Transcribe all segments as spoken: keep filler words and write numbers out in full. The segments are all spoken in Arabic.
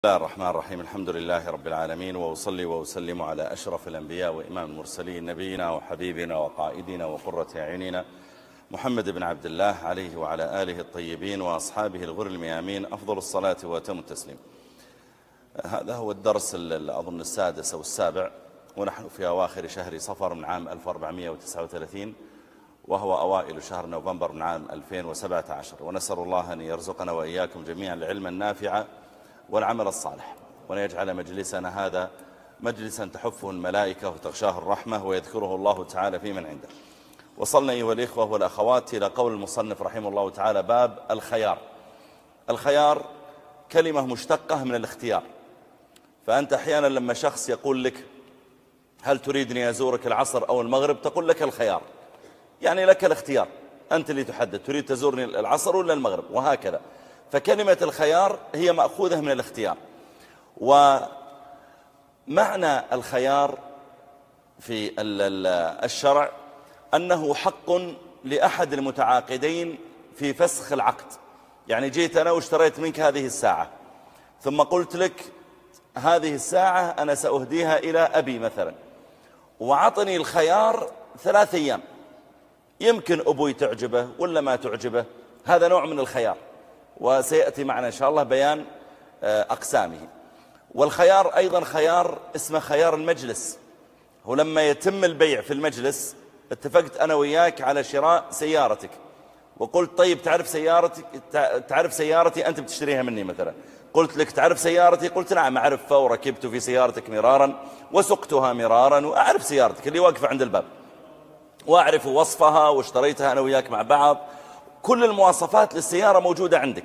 بسم الله الرحمن الرحيم. الحمد لله رب العالمين، وأصلي وأسلم على أشرف الأنبياء وإمام المرسلين، نبينا وحبيبنا وقائدنا وقرة أعيننا محمد بن عبد الله عليه وعلى آله الطيبين وأصحابه الغر الميامين أفضل الصلاة وأتم التسليم. هذا هو الدرس أظن السادس أو السابع، ونحن في أواخر شهر صفر من عام ألف وأربعمائة وتسعة وثلاثين، وهو أوائل شهر نوفمبر من عام ألفين وسبعة عشر. ونسأل الله أن يرزقنا وإياكم جميعا العلم النافع والعمل الصالح، وأن يجعل مجلسنا هذا مجلسا تحفه الملائكة وتغشاه الرحمة ويذكره الله تعالى في من عنده. وصلنا أيها الإخوة والأخوات إلى قول المصنف رحمه الله تعالى: باب الخيار. الخيار كلمة مشتقة من الاختيار، فأنت أحيانا لما شخص يقول لك هل تريدني أزورك العصر أو المغرب، تقول لك الخيار، يعني لك الاختيار، أنت اللي تحدد تريد تزورني العصر ولا المغرب، وهكذا. فكلمة الخيار هي مأخوذة من الاختيار. ومعنى الخيار في الشرع أنه حق لأحد المتعاقدين في فسخ العقد. يعني جيت أنا واشتريت منك هذه الساعة، ثم قلت لك هذه الساعة أنا سأهديها إلى أبي مثلا، وعطني الخيار ثلاث أيام، يمكن أبوي تعجبه ولا ما تعجبه، هذا نوع من الخيار، وسيأتي معنا إن شاء الله بيان أقسامه. والخيار أيضا خيار اسمه خيار المجلس، هو لما يتم البيع في المجلس، اتفقت أنا وياك على شراء سيارتك، وقلت طيب تعرف سيارتي تعرف سيارتي أنت بتشتريها مني مثلا، قلت لك تعرف سيارتي، قلت نعم أعرفها، وركبت في سيارتك مرارا وسقتها مرارا، وأعرف سيارتك اللي واقفة عند الباب، وأعرف وصفها، واشتريتها أنا وياك مع بعض، كل المواصفات للسيارة موجودة عندك.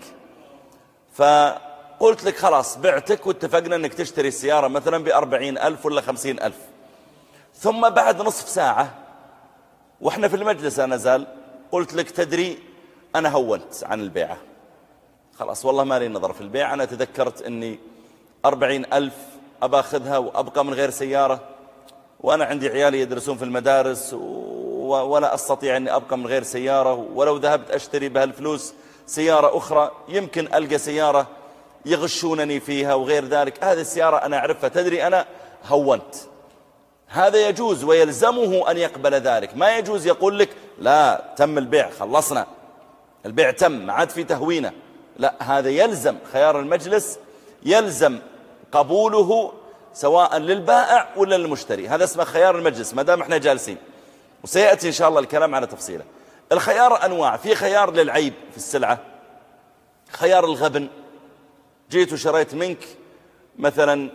فقلت لك خلاص بعتك، واتفقنا أنك تشتري السيارة مثلا بأربعين ألف ولا خمسين ألف. ثم بعد نصف ساعة وإحنا في المجلس أنا زال قلت لك تدري أنا هونت عن البيعة، خلاص والله ما لي نظر في البيع، أنا تذكرت أني أربعين ألف أبا أخذها وأبقى من غير سيارة، وأنا عندي عيالي يدرسون في المدارس، ولا أستطيع أني أبقى من غير سيارة، ولو ذهبت أشتري بهالفلوس سيارة أخرى يمكن ألقى سيارة يغشونني فيها وغير ذلك، هذه السيارة أنا أعرفها، تدري أنا هونت. هذا يجوز ويلزمه أن يقبل ذلك، ما يجوز يقول لك لا تم البيع خلصنا البيع تم ما عاد في تهوينه، لا، هذا يلزم خيار المجلس، يلزم قبوله سواء للبائع ولا للمشتري، هذا اسمه خيار المجلس ما دام احنا جالسين، وسيأتي إن شاء الله الكلام على تفصيله. الخيار أنواع، في خيار للعيب في السلعة، خيار الغبن، جيت وشريت منك مثلا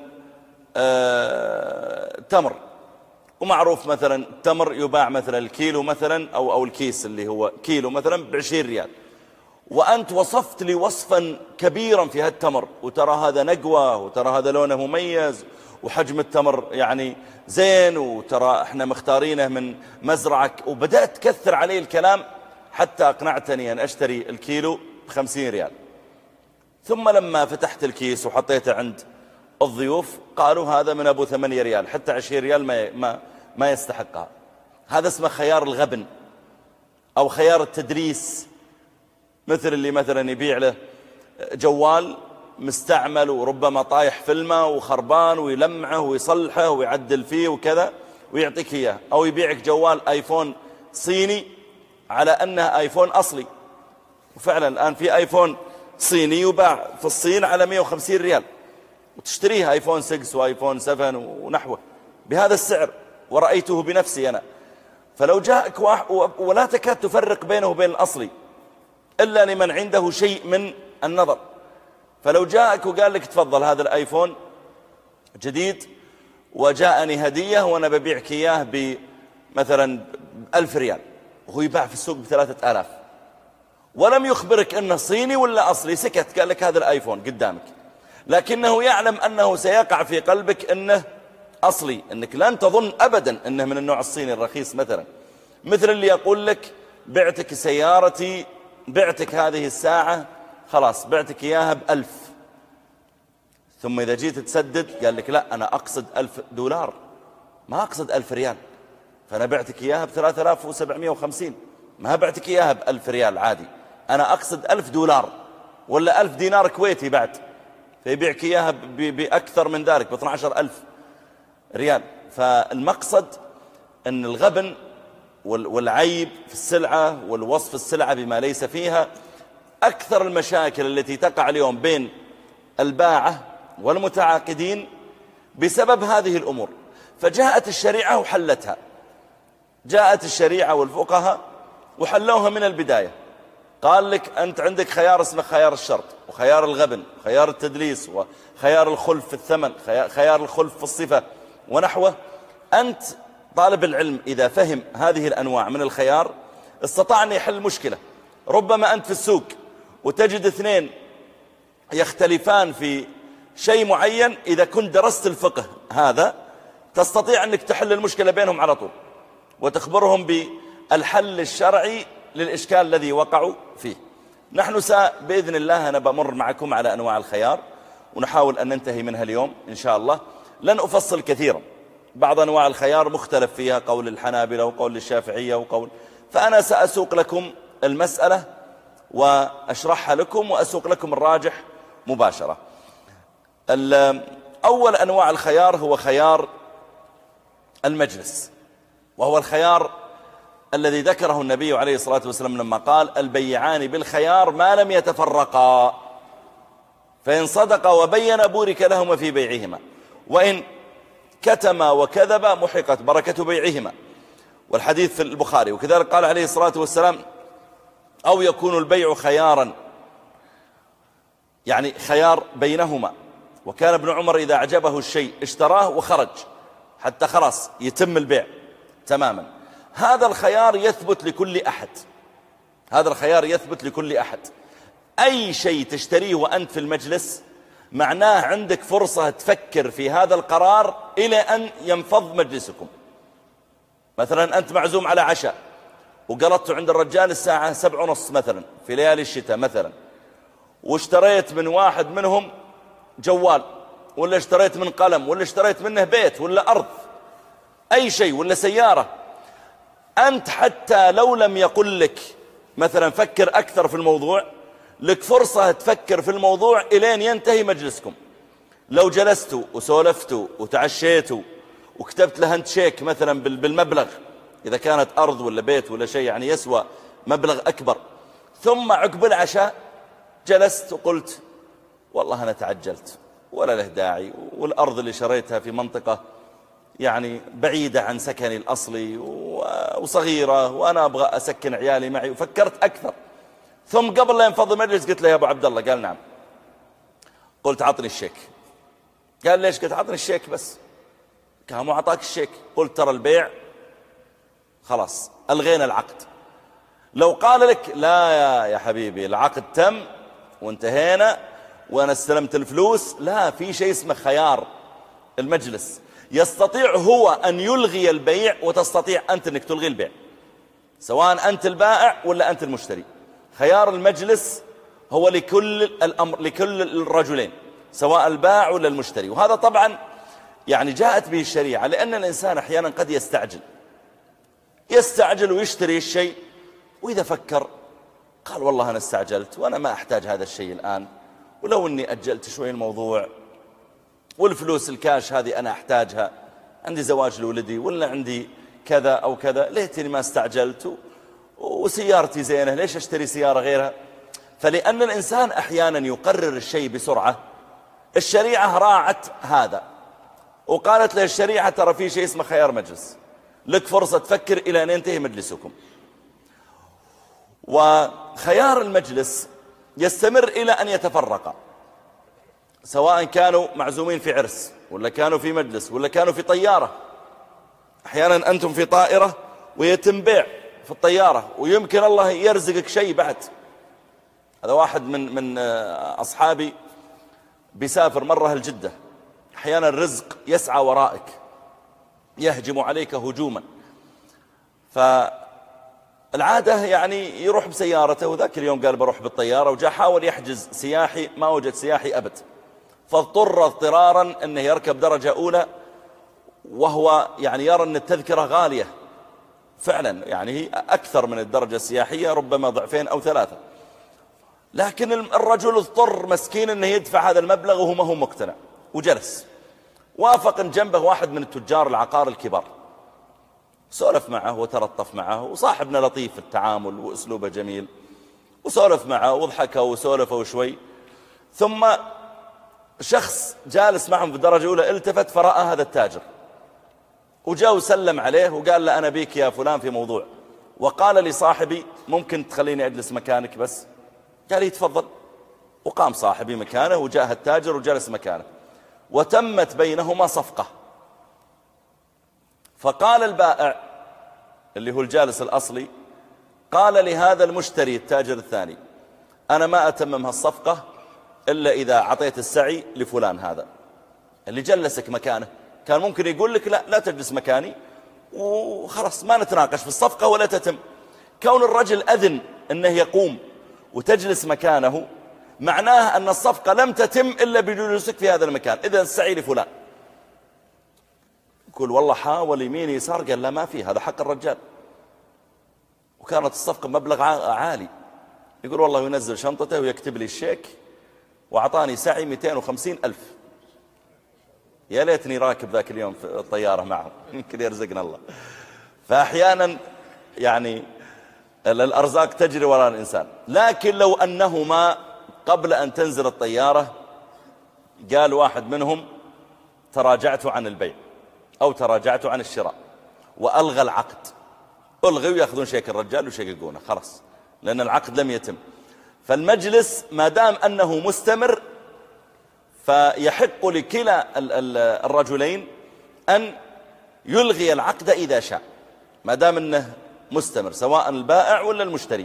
آه تمر، ومعروف مثلا التمر يباع مثلا الكيلو مثلا أو, أو الكيس اللي هو كيلو مثلا بعشرين ريال، وأنت وصفت لي وصفا كبيرا في هالتمر، وترى هذا نقوة، وترى هذا لونه مميز، وحجم التمر يعني زين، وترى احنا مختارينه من مزرعك، وبدأت تكثر عليه الكلام حتى أقنعتني أن أشتري الكيلو بخمسين ريال. ثم لما فتحت الكيس وحطيته عند الضيوف قالوا هذا من أبو ثمانية ريال، حتى عشرين ريال ما, ما, ما يستحقها. هذا اسمه خيار الغبن أو خيار التدريس، مثل اللي مثلا يبيع له جوال مستعمل وربما طايح فيلمه وخربان ويلمعه ويصلحه ويعدل فيه وكذا ويعطيك إياه، أو يبيعك جوال آيفون صيني على أنه آيفون أصلي، وفعلا الآن في آيفون صيني يباع في الصين على مئة وخمسين ريال، وتشتريه آيفون ستة وآيفون سبعة ونحوه بهذا السعر، ورأيته بنفسي أنا. فلو جاءك واحد ولا تكاد تفرق بينه وبين الأصلي إلا لمن عنده شيء من النظر، فلو جاءك وقال لك تفضل هذا الآيفون جديد وجاءني هدية وأنا ببيعك إياه بمثلا ألف ريال، وهو يباع في السوق بثلاثة آلاف، ولم يخبرك أنه صيني ولا أصلي، سكت قال لك هذا الآيفون قدامك، لكنه يعلم أنه سيقع في قلبك أنه أصلي، أنك لن تظن أبدا أنه من النوع الصيني الرخيص مثلا. مثل اللي يقول لك بعتك سيارتي، بعتك هذه الساعة، خلاص بعتك إياها بألف، ثم إذا جيت تسدد قال لك لا أنا أقصد ألف دولار، ما أقصد ألف ريال، فأنا بعتك إياها بثلاثة آلاف وسبعمائة وخمسين، ما بعتك إياها بألف ريال عادي، أنا أقصد ألف دولار ولا ألف دينار كويتي بعد، فيبيعك إياها بأكثر من ذلك ب اثني عشر ألف ريال. فالمقصد أن الغبن والعيب في السلعة والوصف السلعة بما ليس فيها أكثر المشاكل التي تقع اليوم بين الباعة والمتعاقدين بسبب هذه الأمور. فجاءت الشريعة وحلتها، جاءت الشريعة والفقهاء وحلوها من البداية. قال لك أنت عندك خيار اسمه خيار الشرط، وخيار الغبن، وخيار التدليس، وخيار الخلف في الثمن، خيار الخلف في الصفة ونحوه. أنت طالب العلم إذا فهم هذه الأنواع من الخيار استطاع أن يحل مشكلة. ربما أنت في السوق وتجد اثنين يختلفان في شيء معين، إذا كنت درست الفقه هذا تستطيع أنك تحل المشكلة بينهم على طول وتخبرهم بالحل الشرعي للإشكال الذي وقعوا فيه. نحن بإذن الله أنا بمر معكم على أنواع الخيار ونحاول أن ننتهي منها اليوم إن شاء الله. لن أفصل كثيرا، بعض أنواع الخيار مختلف فيها، قول الحنابلة وقول الشافعية وقول، فأنا سأسوق لكم المسألة وأشرحها لكم وأسوق لكم الراجح مباشرة. أول أنواع الخيار هو خيار المجلس، وهو الخيار الذي ذكره النبي عليه الصلاة والسلام لما قال البيعان بالخيار ما لم يتفرقا، فإن صدقا وبين بورك لهما في بيعهما، وإن كتما وكذبا محقت بركة بيعهما، والحديث في البخاري. وكذلك قال عليه الصلاة والسلام أو يكون البيع خيارا، يعني خيار بينهما. وكان ابن عمر إذا أعجبه الشيء اشتراه وخرج حتى خلاص يتم البيع تماما. هذا الخيار يثبت لكل أحد، هذا الخيار يثبت لكل أحد. أي شيء تشتريه وأنت في المجلس معناه عندك فرصة تفكر في هذا القرار إلى أن ينفض مجلسكم. مثلا أنت معزوم على عشاء وقلطت عند الرجال الساعة سبع ونص مثلا في ليالي الشتاء مثلا، واشتريت من واحد منهم جوال، ولا اشتريت من قلم، ولا اشتريت منه بيت ولا أرض، أي شيء، ولا سيارة. أنت حتى لو لم يقل لك مثلا فكر أكثر في الموضوع، لك فرصة تفكر في الموضوع إلين ينتهي مجلسكم. لو جلستوا وسولفتوا وتعشيتوا وكتبت له هاند شيك مثلا بالمبلغ، إذا كانت أرض ولا بيت ولا شيء يعني يسوى مبلغ أكبر، ثم عقب العشاء جلست وقلت والله أنا تعجلت ولا له داعي، والأرض اللي شريتها في منطقة يعني بعيدة عن سكني الأصلي وصغيرة، وأنا أبغى أسكن عيالي معي، وفكرت أكثر. ثم قبل لا ينفض المجلس قلت له يا أبو عبد الله، قال نعم. قلت عطني الشيك. قال ليش؟ قلت عطني الشيك بس. قال مو عطاك الشيك. قلت ترى البيع خلاص ألغينا العقد. لو قال لك لا يا, يا حبيبي العقد تم وانتهينا وأنا استلمت الفلوس، لا، في شيء اسمه خيار المجلس. يستطيع هو أن يلغي البيع وتستطيع أنت أنك تلغي البيع، سواء أنت البائع ولا أنت المشتري. خيار المجلس هو لكل الأمر، لكل الرجلين، سواء البائع ولا المشتري. وهذا طبعا يعني جاءت به الشريعة، لأن الإنسان أحيانا قد يستعجل يستعجل ويشتري الشيء، وإذا فكر قال والله أنا استعجلت وأنا ما أحتاج هذا الشيء الآن، ولو أني أجلت شوي الموضوع، والفلوس الكاش هذه أنا أحتاجها، عندي زواج لولدي ولا عندي كذا أو كذا، ليتني ما استعجلت، وسيارتي زينة ليش أشتري سيارة غيرها. فلأن الإنسان أحيانا يقرر الشيء بسرعة، الشريعة راعت هذا وقالت له الشريعة ترى في شيء اسمه خيار مجلس، لك فرصة تفكر إلى أن ينتهي مجلسكم. وخيار المجلس يستمر إلى أن يتفرق، سواء كانوا معزومين في عرس ولا كانوا في مجلس ولا كانوا في طيارة. أحيانا أنتم في طائرة ويتم بيع في الطيارة، ويمكن الله يرزقك شيء بعد. هذا واحد من من أصحابي بيسافر مرة الجدة، أحيانا الرزق يسعى ورائك، يهجم عليك هجوما. فالعادة يعني يروح بسيارته، وذاك اليوم قال بروح بالطيارة، وجاء حاول يحجز سياحي ما وجد سياحي أبد، فاضطر اضطرارا أنه يركب درجة أولى، وهو يعني يرى أن التذكرة غالية فعلا، يعني هي أكثر من الدرجة السياحية ربما ضعفين أو ثلاثة. لكن الرجل اضطر مسكين أنه يدفع هذا المبلغ وهو ما هو مقتنع، وجلس. وافق أن جنبه واحد من التجار العقار الكبار، سولف معه وتلطف معه، وصاحبنا لطيف في التعامل وأسلوبه جميل، وسولف معه وضحكه وسولفه شوي. ثم شخص جالس معهم في الدرجة الأولى التفت فرأى هذا التاجر، وجاء وسلم عليه وقال له: أنا بيك يا فلان في موضوع. وقال لصاحبي: ممكن تخليني أجلس مكانك بس؟ قال: يتفضل. وقام صاحبي مكانه، وجاء التاجر وجلس مكانه، وتمت بينهما صفقة. فقال البائع اللي هو الجالس الأصلي، قال لهذا المشتري التاجر الثاني: أنا ما أتمم هالصفقة إلا إذا عطيت السعي لفلان هذا اللي جلسك مكانه. كان ممكن يقول لك: لا لا تجلس مكاني وخلاص ما نتناقش في الصفقة ولا تتم. كون الرجل أذن أنه يقوم وتجلس مكانه معناه أن الصفقة لم تتم إلا بجلوسك في هذا المكان. إذا السعي لفلان. يقول: والله حاول يمين يسار، قال: لا ما في، هذا حق الرجال. وكانت الصفقة مبلغ عالي. يقول: والله ينزل شنطته ويكتب لي الشيك وعطاني سعي مئتين وخمسين ألف. يا ليتني راكب ذاك اليوم في الطيارة معهم، يمكن يرزقنا الله. فأحيانا يعني الأرزاق تجري وراء الإنسان. لكن لو أنهما قبل أن تنزل الطيارة قال واحد منهم: تراجعت عن البيع أو تراجعت عن الشراء، وألغى العقد، ألغي ويأخذون شيك الرجال ويشققونه خلاص، لأن العقد لم يتم. فالمجلس ما دام أنه مستمر فيحق لكلا الرجلين أن يلغي العقد إذا شاء، ما دام أنه مستمر، سواء البائع ولا المشتري.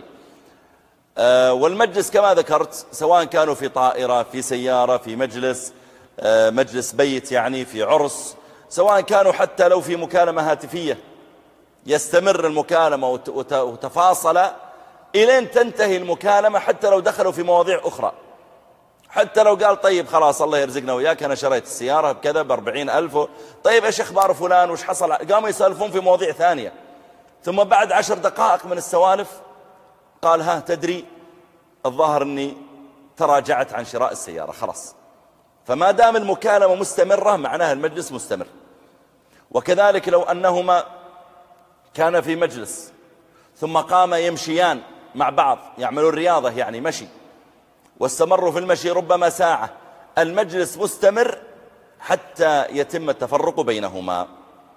والمجلس كما ذكرت سواء كانوا في طائرة، في سيارة، في مجلس مجلس بيت يعني، في عرس، سواء كانوا حتى لو في مكالمة هاتفية، يستمر المكالمة وتفاصل إلين تنتهي المكالمة، حتى لو دخلوا في مواضيع أخرى. حتى لو قال: طيب خلاص الله يرزقنا وياك، أنا شريت السيارة بكذا بأربعين ألف، طيب إيش أخبار فلان وش حصل؟ قاموا يسألفون في مواضيع ثانية. ثم بعد عشر دقائق من السوالف قال: ها تدري الظاهر أني تراجعت عن شراء السيارة خلاص. فما دام المكالمة مستمرة معناها المجلس مستمر. وكذلك لو أنهما كان في مجلس ثم قام يمشيان مع بعض، يعملون رياضة يعني مشي، واستمروا في المشي ربما ساعة، المجلس مستمر حتى يتم التفرق بينهما،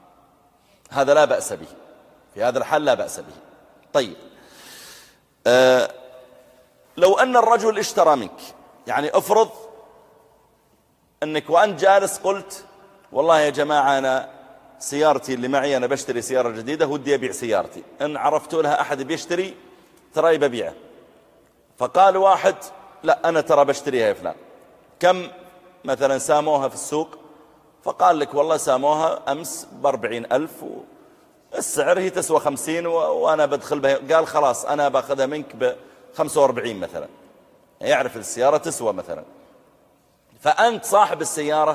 هذا لا بأس به، في هذا الحال لا بأس به. طيب آه لو أن الرجل اشترى منك، يعني أفرض أنك وأنت جالس قلت: والله يا جماعة أنا سيارتي اللي معي أنا بشتري سيارة جديدة ودي أبيع سيارتي، إن عرفت لها أحد بيشتري ترى ببيعه. فقال واحد: لا أنا ترى بشتريها يا فلان، كم مثلا ساموها في السوق؟ فقال لك: والله ساموها أمس بأربعين ألف والسعر هي تسوى خمسين وأنا بدخل بها. قال: خلاص أنا باخذها منك بخمسة وأربعين مثلا، يعرف السيارة تسوى مثلا. فأنت صاحب السيارة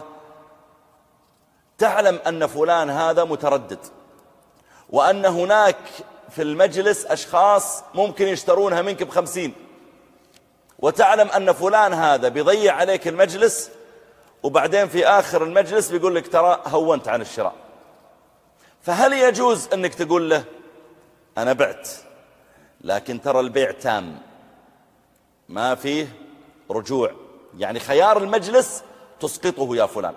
تعلم أن فلان هذا متردد، وأن هناك في المجلس أشخاص ممكن يشترونها منك بخمسين، وتعلم أن فلان هذا بيضيع عليك المجلس، وبعدين في آخر المجلس بيقول لك: ترى هونت عن الشراء. فهل يجوز أنك تقول له: أنا بعت لكن ترى البيع تام ما فيه رجوع، يعني خيار المجلس تسقطه يا فلان،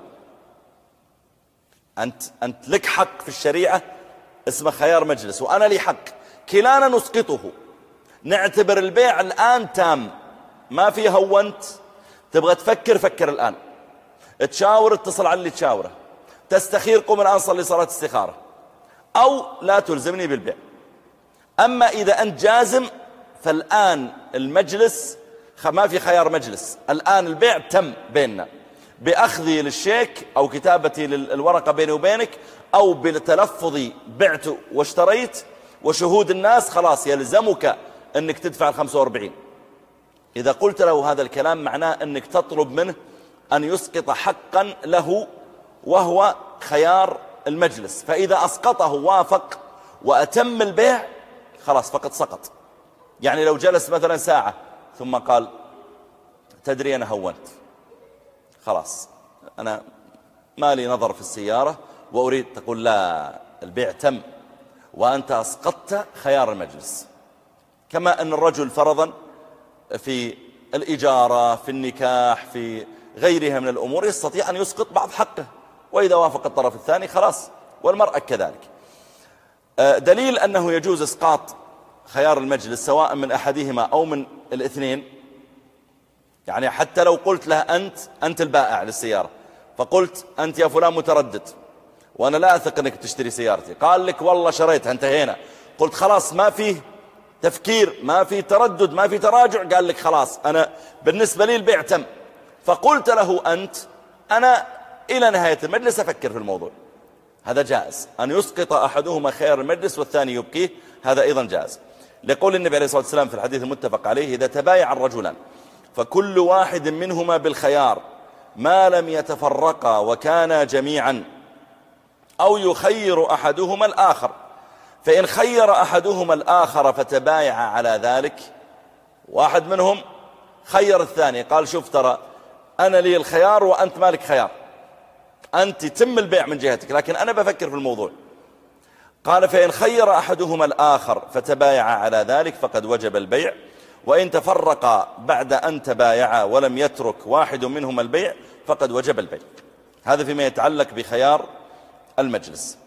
أنت, أنت لك حق في الشريعة اسمه خيار مجلس، وأنا لي حق، كلانا نسقطه، نعتبر البيع الآن تام ما فيه هونت. تبغى تفكر فكر الآن، تشاور اتصل على اللي تشاوره، تستخير قم الآن صلي صلاة استخارة، أو لا تلزمني بالبيع. أما إذا أنت جازم فالآن المجلس ما في خيار مجلس، الآن البيع تم بيننا بأخذي للشيك أو كتابتي للورقة بيني وبينك، أو بتلفظي بعت واشتريت وشهود الناس، خلاص يلزمك أنك تدفع الخمسة واربعين. إذا قلت له هذا الكلام معناه أنك تطلب منه أن يسقط حقا له وهو خيار المجلس، فإذا أسقطه وافق وأتم البيع خلاص فقد سقط. يعني لو جلس مثلا ساعة ثم قال: تدري أنا هونت خلاص، أنا ما لي نظر في السيارة وأريد، تقول لا، البيع تم وأنت أسقطت خيار المجلس. كما أن الرجل فرضا في الإجارة، في النكاح، في غيرها من الأمور يستطيع أن يسقط بعض حقه، وإذا وافق الطرف الثاني خلاص، والمرأة كذلك. دليل أنه يجوز إسقاط خيار المجلس سواء من أحدهما أو من الاثنين، يعني حتى لو قلت له أنت أنت البائع للسيارة، فقلت أنت يا فلان متردد وأنا لا أثق أنك تشتري سيارتي، قال لك والله شريتها، انتهينا، قلت خلاص ما فيه تفكير، ما فيه تردد، ما فيه تراجع، قال لك خلاص أنا بالنسبة لي البيع تم، فقلت له أنت أنا إلى نهاية المجلس أفكر في الموضوع، هذا جائز. أن يسقط أحدهما خيار المجلس والثاني يبقيه، هذا أيضا جائز، لقول النبي عليه الصلاة والسلام في الحديث المتفق عليه: إذا تبايع الرجلان فكل واحد منهما بالخيار ما لم يتفرقا وكانا جميعا، أو يخير أحدهما الآخر، فإن خير أحدهما الآخر فتبايع على ذلك، واحد منهم خير الثاني قال شوف ترى أنا لي الخيار وأنت مالك خيار، أنت تم البيع من جهتك لكن أنا بفكر في الموضوع، قال فإن خير أحدهما الآخر فتبايع على ذلك فقد وجب البيع، وإن تفرقا بعد أن تبايعا ولم يترك واحد منهما البيع فقد وجب البيع. هذا فيما يتعلق بخيار المجلس.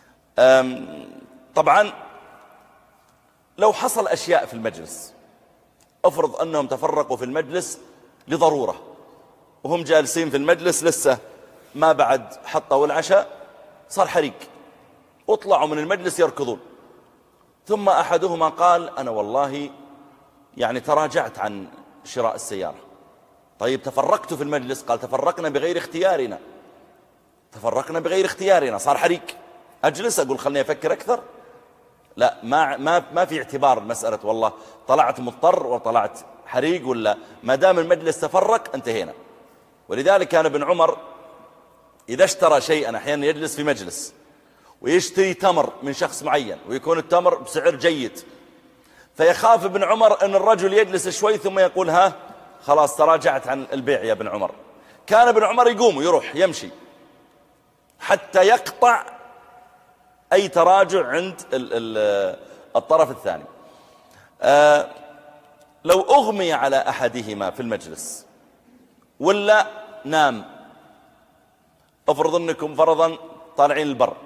طبعا لو حصل أشياء في المجلس، أفرض أنهم تفرقوا في المجلس لضرورة وهم جالسين في المجلس لسه ما بعد حطوا العشاء، صار حريق وطلعوا من المجلس يركضون، ثم أحدهما قال أنا والله يعني تراجعت عن شراء السيارة. طيب تفرقت في المجلس، قال تفرقنا بغير اختيارنا، تفرقنا بغير اختيارنا، صار حريق، أجلس أقول خلني أفكر أكثر؟ لا، ما, ما, ما في اعتبار مسألة والله طلعت مضطر وطلعت حريق، ولا ما دام المجلس تفرق انتهينا. ولذلك كان ابن عمر إذا اشترى شيئا، أحيانا يجلس في مجلس ويشتري تمر من شخص معين ويكون التمر بسعر جيد، فيخاف ابن عمر أن الرجل يجلس شوي ثم يقول ها خلاص تراجعت عن البيع يا ابن عمر، كان ابن عمر يقوم ويروح يمشي حتى يقطع أي تراجع عند ال ال الطرف الثاني. آه لو أغمي على أحدهما في المجلس ولا نام، افرض أنكم فرضا طالعين البر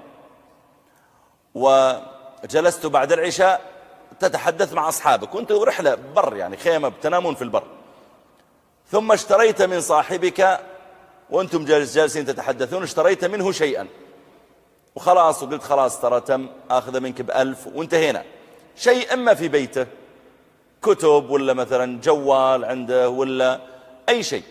وجلست بعد العشاء تتحدث مع أصحابك وانت رحلة بر، يعني خيمة بتنامون في البر، ثم اشتريت من صاحبك وانتم جالسين تتحدثون، اشتريت منه شيئا وخلاص، وقلت خلاص ترى تم آخذ منك بألف وانتهينا، شيء إما في بيته كتب ولا مثلا جوال عنده ولا أي شيء،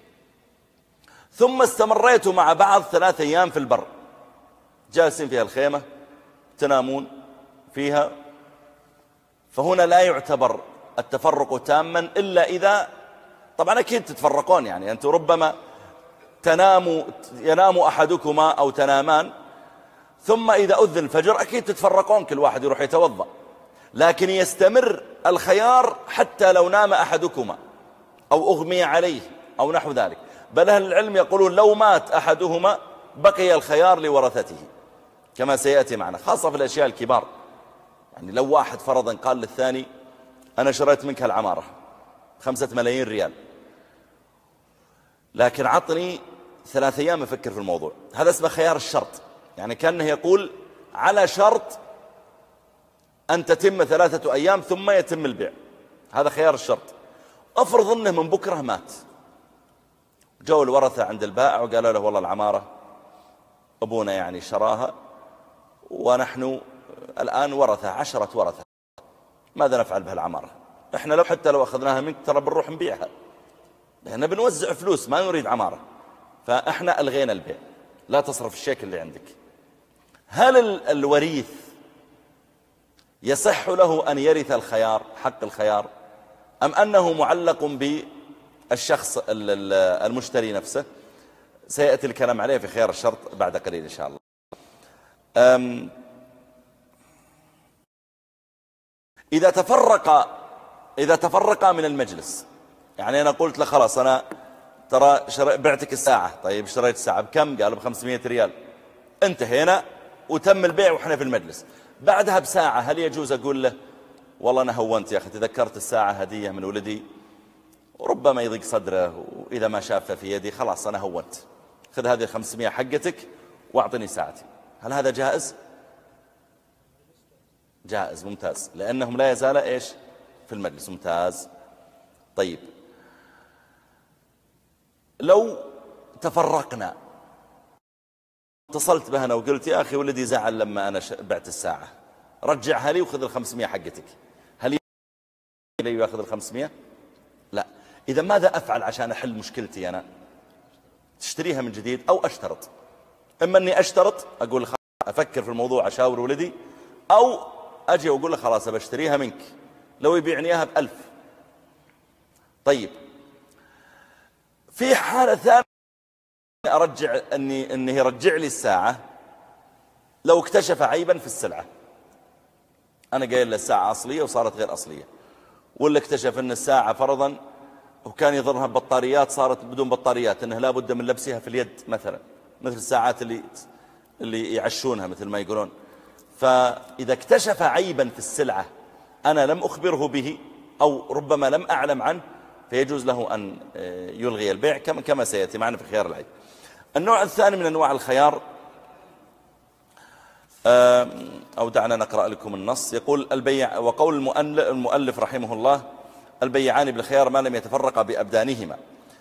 ثم استمريتوا مع بعض ثلاثة أيام في البر، جالسين فيها الخيمة تنامون فيها، فهنا لا يعتبر التفرق تاما إلا إذا، طبعا أكيد تتفرقون، يعني أنتم ربما تناموا ينام أحدكما أو تنامان، ثم إذا أذن الفجر أكيد تتفرقون كل واحد يروح يتوضأ، لكن يستمر الخيار حتى لو نام أحدكما أو أغمي عليه أو نحو ذلك، بل أهل العلم يقولون لو مات أحدهما بقي الخيار لورثته كما سيأتي معنا، خاصة في الأشياء الكبار. يعني لو واحد فرضا قال للثاني أنا شريت منك هالعمارة خمسة ملايين ريال، لكن عطني ثلاث أيام أفكر في الموضوع، هذا اسمه خيار الشرط، يعني كأنه يقول على شرط أن تتم ثلاثة أيام ثم يتم البيع، هذا خيار الشرط. أفرض أنه من بكرة مات، جو الورثة عند البائع وقالوا له والله العمارة أبونا يعني شراها ونحن الآن ورثة عشرة ورثة، ماذا نفعل بهالعمارة؟ إحنا لو حتى لو أخذناها منك ترى بنروح نبيعها، لأننا بنوزع فلوس ما نريد عمارة، فإحنا ألغينا البيع، لا تصرف الشيك اللي عندك. هل الوريث يصح له أن يرث الخيار حق الخيار، أم أنه معلق بالشخص المشتري نفسه؟ سيأتي الكلام عليه في خيار الشرط بعد قليل إن شاء الله. إذا تفرق إذا تفرق من المجلس، يعني أنا قلت له خلاص أنا ترى بعتك الساعة. طيب اشتريت الساعة بكم؟ قال بخمسمائة ريال. انتهينا وتم البيع وإحنا في المجلس. بعدها بساعة هل يجوز أقول له والله أنا هونت يا أخي، تذكرت الساعة هدية من ولدي وربما يضيق صدره وإذا ما شافها في يدي خلاص أنا هونت، خذ هذه الخمسمائة حقتك واعطني ساعتي. هل هذا جائز؟ جائز، ممتاز، لأنهم لا يزال إيش في المجلس. ممتاز. طيب لو تفرقنا، اتصلت بها أنا وقلت يا أخي ولدي زعل لما أنا بعت الساعة، رجعها لي وخذ الخمسمائة حقتك، هل يلي يأخذ الخمسمائة؟ لا. إذا ماذا أفعل عشان أحل مشكلتي أنا؟ تشتريها من جديد أو أشترط. إما أني أشترط أقول أفكر في الموضوع أشاور ولدي، أو أجي وأقول له خلاص بشتريها منك لو يبيعني إياها بألف. طيب في حالة ثانية أرجع أني أنه يرجع لي الساعة لو اكتشف عيبا في السلعة. أنا قايل له الساعة أصلية وصارت غير أصلية، ولا اكتشف أن الساعة فرضا وكان يظهرها بطاريات صارت بدون بطاريات، أنه لا بد من لبسها في اليد مثلا، مثل الساعات اللي اللي يعشونها مثل ما يقولون. فإذا اكتشف عيبا في السلعة أنا لم أخبره به أو ربما لم أعلم عنه فيجوز له أن يلغي البيع كما كما سيأتي معنا في خيار العيب. النوع الثاني من أنواع الخيار، أو دعنا نقرأ لكم النص. يقول البيع، وقول المؤلف رحمه الله البيعان بالخيار ما لم يتفرقا بأبدانهما.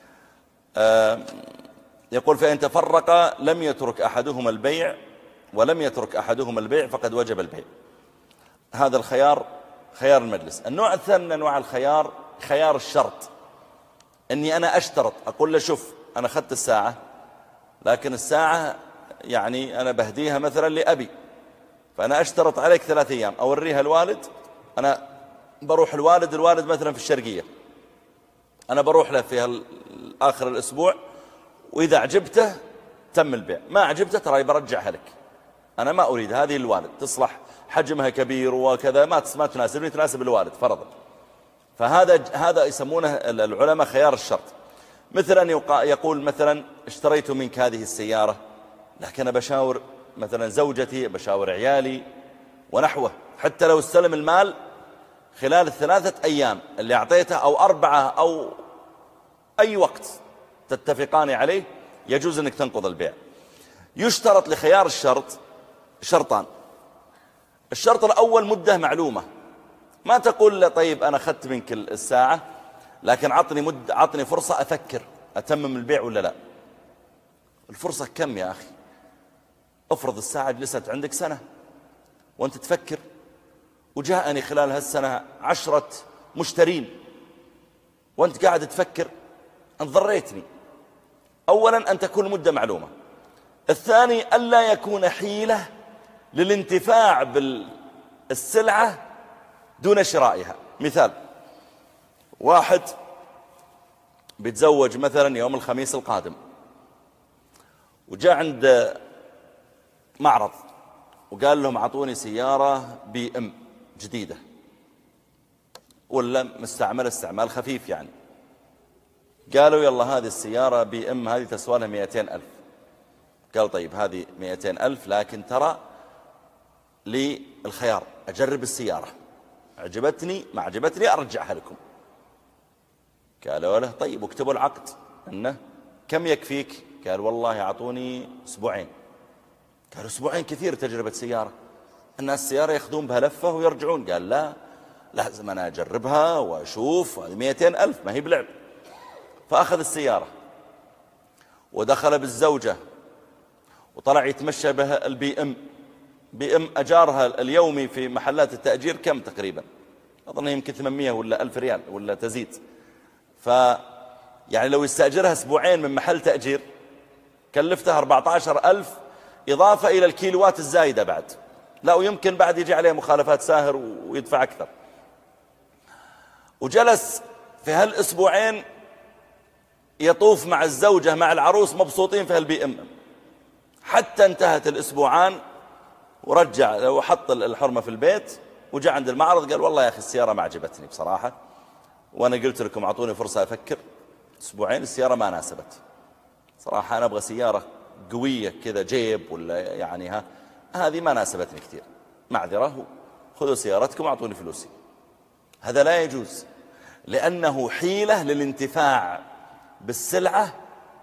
يقول فإن تفرقا لم يترك أحدهما البيع ولم يترك أحدهما البيع فقد وجب البيع. هذا الخيار خيار المجلس. النوع الثاني من أنواع الخيار خيار الشرط، أني أنا أشترط، أقول له شوف أنا أخذت الساعة لكن الساعة يعني أنا بهديها مثلا لأبي، فأنا أشترط عليك ثلاث أيام أوريها الوالد، أنا بروح الوالد الوالد مثلا في الشرقية، أنا بروح له في آخر الأسبوع وإذا عجبته تم البيع، ما عجبته ترى برجعها لك، أنا ما أريد هذه الوالد تصلح حجمها كبير وكذا ما ما تناسبني، تناسب الوالد فرضا. فهذا هذا يسمونه العلماء خيار الشرط. مثلا يقول مثلا اشتريت منك هذه السيارة لكن أنا بشاور مثلا زوجتي، بشاور عيالي ونحوه، حتى لو استلم المال خلال الثلاثة أيام اللي أعطيته أو أربعة أو أي وقت تتفقان عليه يجوز أنك تنقض البيع. يشترط لخيار الشرط شرطان. الشرط الأول مدة معلومة، ما تقول له طيب أنا أخذت منك الساعة لكن عطني مد عطني فرصة أفكر أتمم البيع ولا لا. الفرصة كم يا أخي؟ افرض الساعة جلست عندك سنة وأنت تفكر وجاءني خلال هالسنة عشرة مشترين وأنت قاعد تفكر، أنت ضريتني. أولا أن تكون المدة معلومة. الثاني ألا يكون حيلة للانتفاع بالسلعة دون شرائها. مثال، واحد بيتزوج مثلا يوم الخميس القادم وجاء عند معرض وقال لهم عطوني سيارة بي ام جديدة ولا مستعملة استعمال خفيف يعني. قالوا يلا هذه السيارة بي ام هذه تسوى لها مئتين ألف. قال طيب هذه مئتين ألف لكن ترى لي الخيار أجرب السيارة، عجبتني ما عجبتني أرجعها لكم. قالوا له طيب واكتبوا العقد أنه كم يكفيك؟ قال والله أعطوني أسبوعين. قالوا أسبوعين كثير تجربة سيارة، الناس السيارة ياخذون بها لفة ويرجعون. قال لا لازم أنا أجربها وأشوف، هذه مئتين ألف ما هي بلعب. فأخذ السيارة ودخل بالزوجة وطلع يتمشى بها البي ام. بي ام أجارها اليومي في محلات التأجير كم تقريبا؟ أظن يمكن ثمانمائة ولا ألف ريال ولا تزيد. ف يعني لو يستأجرها أسبوعين من محل تأجير كلفتها أربعة عشر ألف إضافة إلى الكيلوات الزايدة بعد، لا ويمكن بعد يجي عليه مخالفات ساهر ويدفع أكثر. وجلس في هالأسبوعين يطوف مع الزوجة مع العروس مبسوطين في هالبي ام حتى انتهت الأسبوعان ورجع وحط الحرمة في البيت وجاء عند المعرض قال والله يا أخي السيارة ما عجبتني بصراحة وأنا قلت لكم أعطوني فرصة أفكر أسبوعين، السيارة ما ناسبت صراحة. أنا أبغى سيارة قوية كذا جيب ولا يعني ها، هذه ما ناسبتني كثير، معذرة، خذوا سيارتكم أعطوني فلوسي. هذا لا يجوز، لأنه حيلة للانتفاع بالسلعة،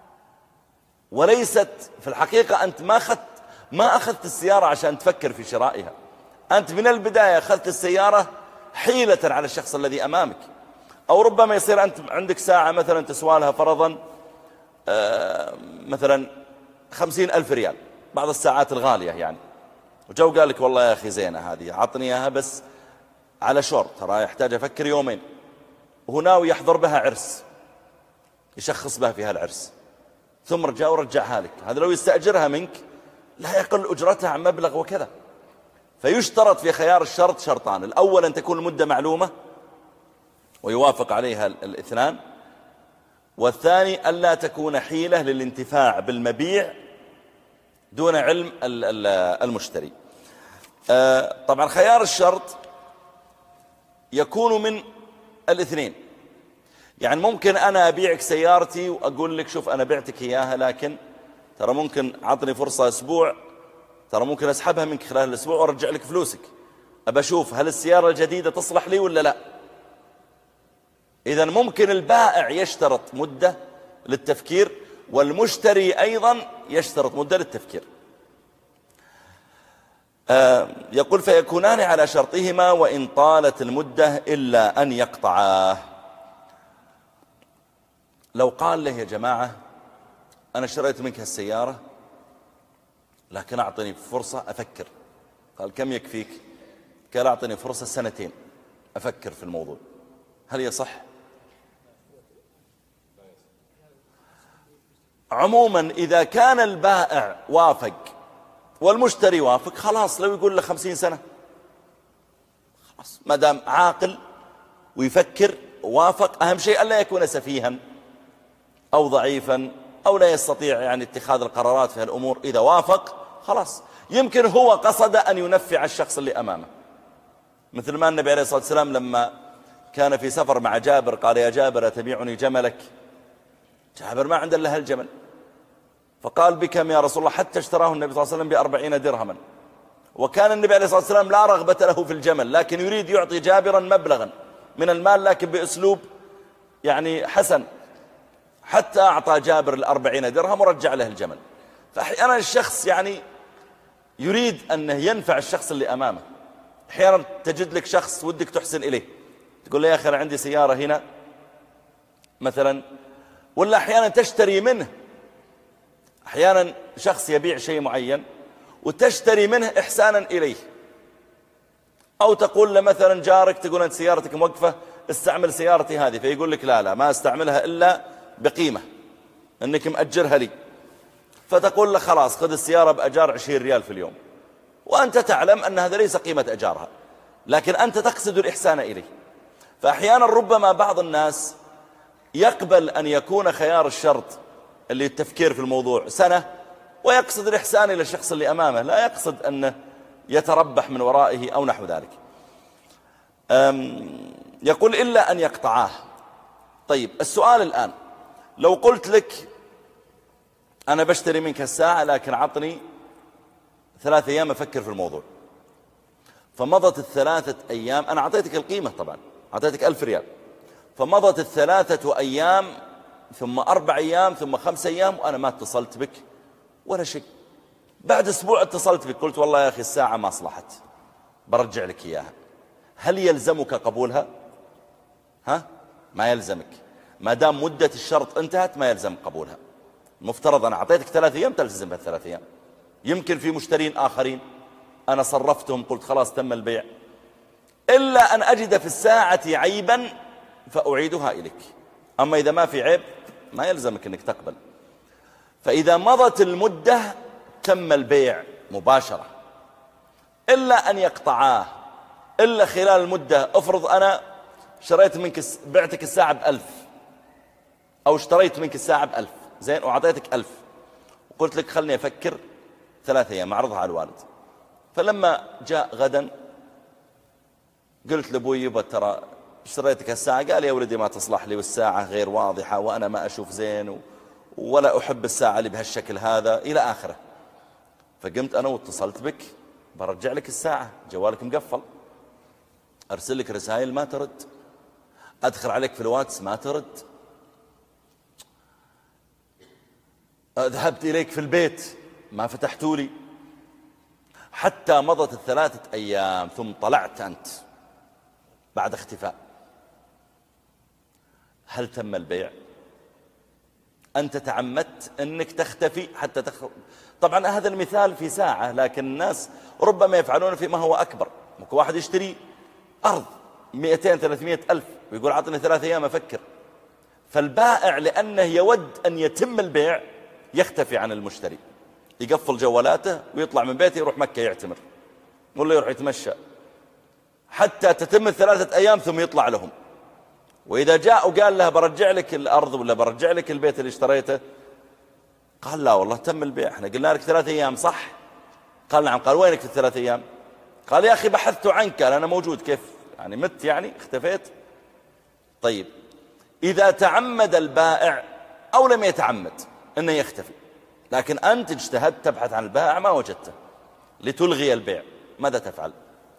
وليست في الحقيقة. أنت ما أخذت ما أخذت السيارة عشان تفكر في شرائها، أنت من البداية أخذت السيارة حيلة على الشخص الذي أمامك. أو ربما يصير أنت عندك ساعة مثلا تسوى لها فرضا آه مثلا خمسين ألف ريال، بعض الساعات الغالية يعني، وجو قال لك والله يا أخي زينة هذه، عطني إياها بس على شورت، ترى يحتاج أفكر يومين، وهو ناوي يحضر بها عرس، يشخص بها في هالعرس، ثم رجع ورجعها لك. هذا لو يستأجرها منك لا يقل أجرتها عن مبلغ وكذا. فيشترط في خيار الشرط شرطان: الأول أن تكون المدة معلومة ويوافق عليها الاثنان، والثاني ألا تكون حيلة للانتفاع بالمبيع دون علم المشتري. طبعا خيار الشرط يكون من الاثنين، يعني ممكن أنا أبيعك سيارتي وأقول لك شوف أنا بعتك إياها، لكن ترى ممكن عطني فرصة أسبوع، ترى ممكن أسحبها منك خلال الأسبوع وأرجع لك فلوسك، أبى أشوف هل السيارة الجديدة تصلح لي ولا لا. إذن ممكن البائع يشترط مدة للتفكير، والمشتري أيضا يشترط مدة للتفكير. آه يقول: فيكونان على شرطهما وإن طالت المدة إلا أن يقطعاه. لو قال له: يا جماعة أنا اشتريت منك هالسيارة لكن أعطني فرصة أفكر. قال: كم يكفيك؟ قال: أعطني فرصة سنتين أفكر في الموضوع. هل يصح؟ عموما إذا كان البائع وافق والمشتري وافق خلاص، لو يقول له خمسين سنة خلاص، ما دام عاقل ويفكر وافق. أهم شيء ألا يكون سفيها أو ضعيفا أو لا يستطيع يعني اتخاذ القرارات في هالأمور. إذا وافق خلاص. يمكن هو قصد أن ينفع الشخص اللي أمامه، مثل ما النبي عليه الصلاة والسلام لما كان في سفر مع جابر قال: يا جابر أتبيعني جملك؟ جابر ما عنده إلا هالجمل، فقال: بكم يا رسول الله؟ حتى اشتراه النبي صلى الله عليه وسلم بأربعين درهما. وكان النبي عليه الصلاة والسلام لا رغبة له في الجمل، لكن يريد يعطي جابرا مبلغا من المال، لكن بأسلوب يعني حسن، حتى أعطى جابر الأربعين درهم ورجع له الجمل. فأحيانا الشخص يعني يريد أنه ينفع الشخص اللي أمامه. أحيانا تجد لك شخص ودك تحسن إليه، تقول له: يا أخي أنا عندي سيارة هنا مثلا، ولا أحيانا تشتري منه. أحيانا شخص يبيع شيء معين وتشتري منه إحسانا إليه، أو تقول له مثلا جارك، تقول أنت سيارتك موقفة استعمل سيارتي هذه، فيقول لك: لا لا ما استعملها إلا بقيمة أنك مأجرها لي، فتقول له: خلاص خذ السيارة بأجار عشرين ريال في اليوم، وأنت تعلم أن هذا ليس قيمة أجارها، لكن أنت تقصد الإحسان إليه. فأحيانا ربما بعض الناس يقبل أن يكون خيار الشرط اللي التفكير في الموضوع سنة، ويقصد الإحسان إلى الشخص اللي أمامه، لا يقصد أنه يتربح من ورائه أو نحو ذلك. يقول: إلا أن يقطعاه. طيب السؤال الآن: لو قلت لك أنا بشتري منك الساعة لكن عطني ثلاثة أيام أفكر في الموضوع، فمضت الثلاثة أيام، أنا أعطيتك القيمة طبعا، أعطيتك ألف ريال، فمضت الثلاثة أيام ثم أربع أيام ثم خمس أيام وأنا ما اتصلت بك ولا شيء. بعد أسبوع اتصلت بك قلت: والله يا أخي الساعة ما صلحت برجع لك إياها. هل يلزمك قبولها؟ ها؟ ما يلزمك، ما دام مدة الشرط انتهت ما يلزم قبولها. المفترض أنا أعطيتك ثلاثة أيام تلزم بالثلاثة أيام. يمكن في مشترين آخرين أنا صرفتهم قلت خلاص تم البيع، إلا أن أجد في الساعة عيبا فأعيدها إليك. أما إذا ما في عيب ما يلزمك أنك تقبل. فإذا مضت المدة تم البيع مباشرة، إلا أن يقطعاه. إلا خلال المدة، أفرض أنا شريت منك بعتك الساعة بألف، أو اشتريت منك الساعة بألف زين وأعطيتك ألف، وقلت لك خلني أفكر ثلاثة أيام أعرضها على الوالد. فلما جاء غدا قلت لأبوي: يبا ترى اشتريتك الساعة. قال يا ولدي ما تصلح لي والساعة غير واضحة وأنا ما أشوف زين ولا أحب الساعة اللي بهالشكل هذا إلى آخره. فقمت أنا واتصلت بك برجع لك الساعة، جوالك مقفل، أرسل لك رسائل ما ترد، أدخل عليك في الواتس ما ترد، ذهبت إليك في البيت ما فتحتوا لي، حتى مضت الثلاثة أيام ثم طلعت أنت بعد اختفاء. هل تم البيع؟ أنت تعمدت أنك تختفي حتى تخ... طبعا هذا المثال في ساعة، لكن الناس ربما يفعلون فيما هو أكبر. ممكن واحد يشتري أرض مئتين ثلاثمائة ألف ويقول عطني ثلاثة أيام أفكر. فالبائع لأنه يود أن يتم البيع يختفي عن المشتري، يقفل جوالاته ويطلع من بيته يروح مكة يعتمر ولا يروح يتمشى حتى تتم الثلاثة أيام ثم يطلع لهم. وإذا جاء وقال له برجع لك الأرض ولا برجع لك البيت اللي اشتريته، قال لا والله تم البيع، احنا قلنا لك ثلاثة أيام صح؟ قال نعم. قال وينك في الثلاثة أيام؟ قال يا أخي بحثت عنك. قال أنا موجود. كيف يعني مت يعني اختفيت؟ طيب إذا تعمد البائع أو لم يتعمد أنه يختفي، لكن أنت اجتهدت تبحث عن البائع ما وجدته لتلغي البيع، ماذا تفعل؟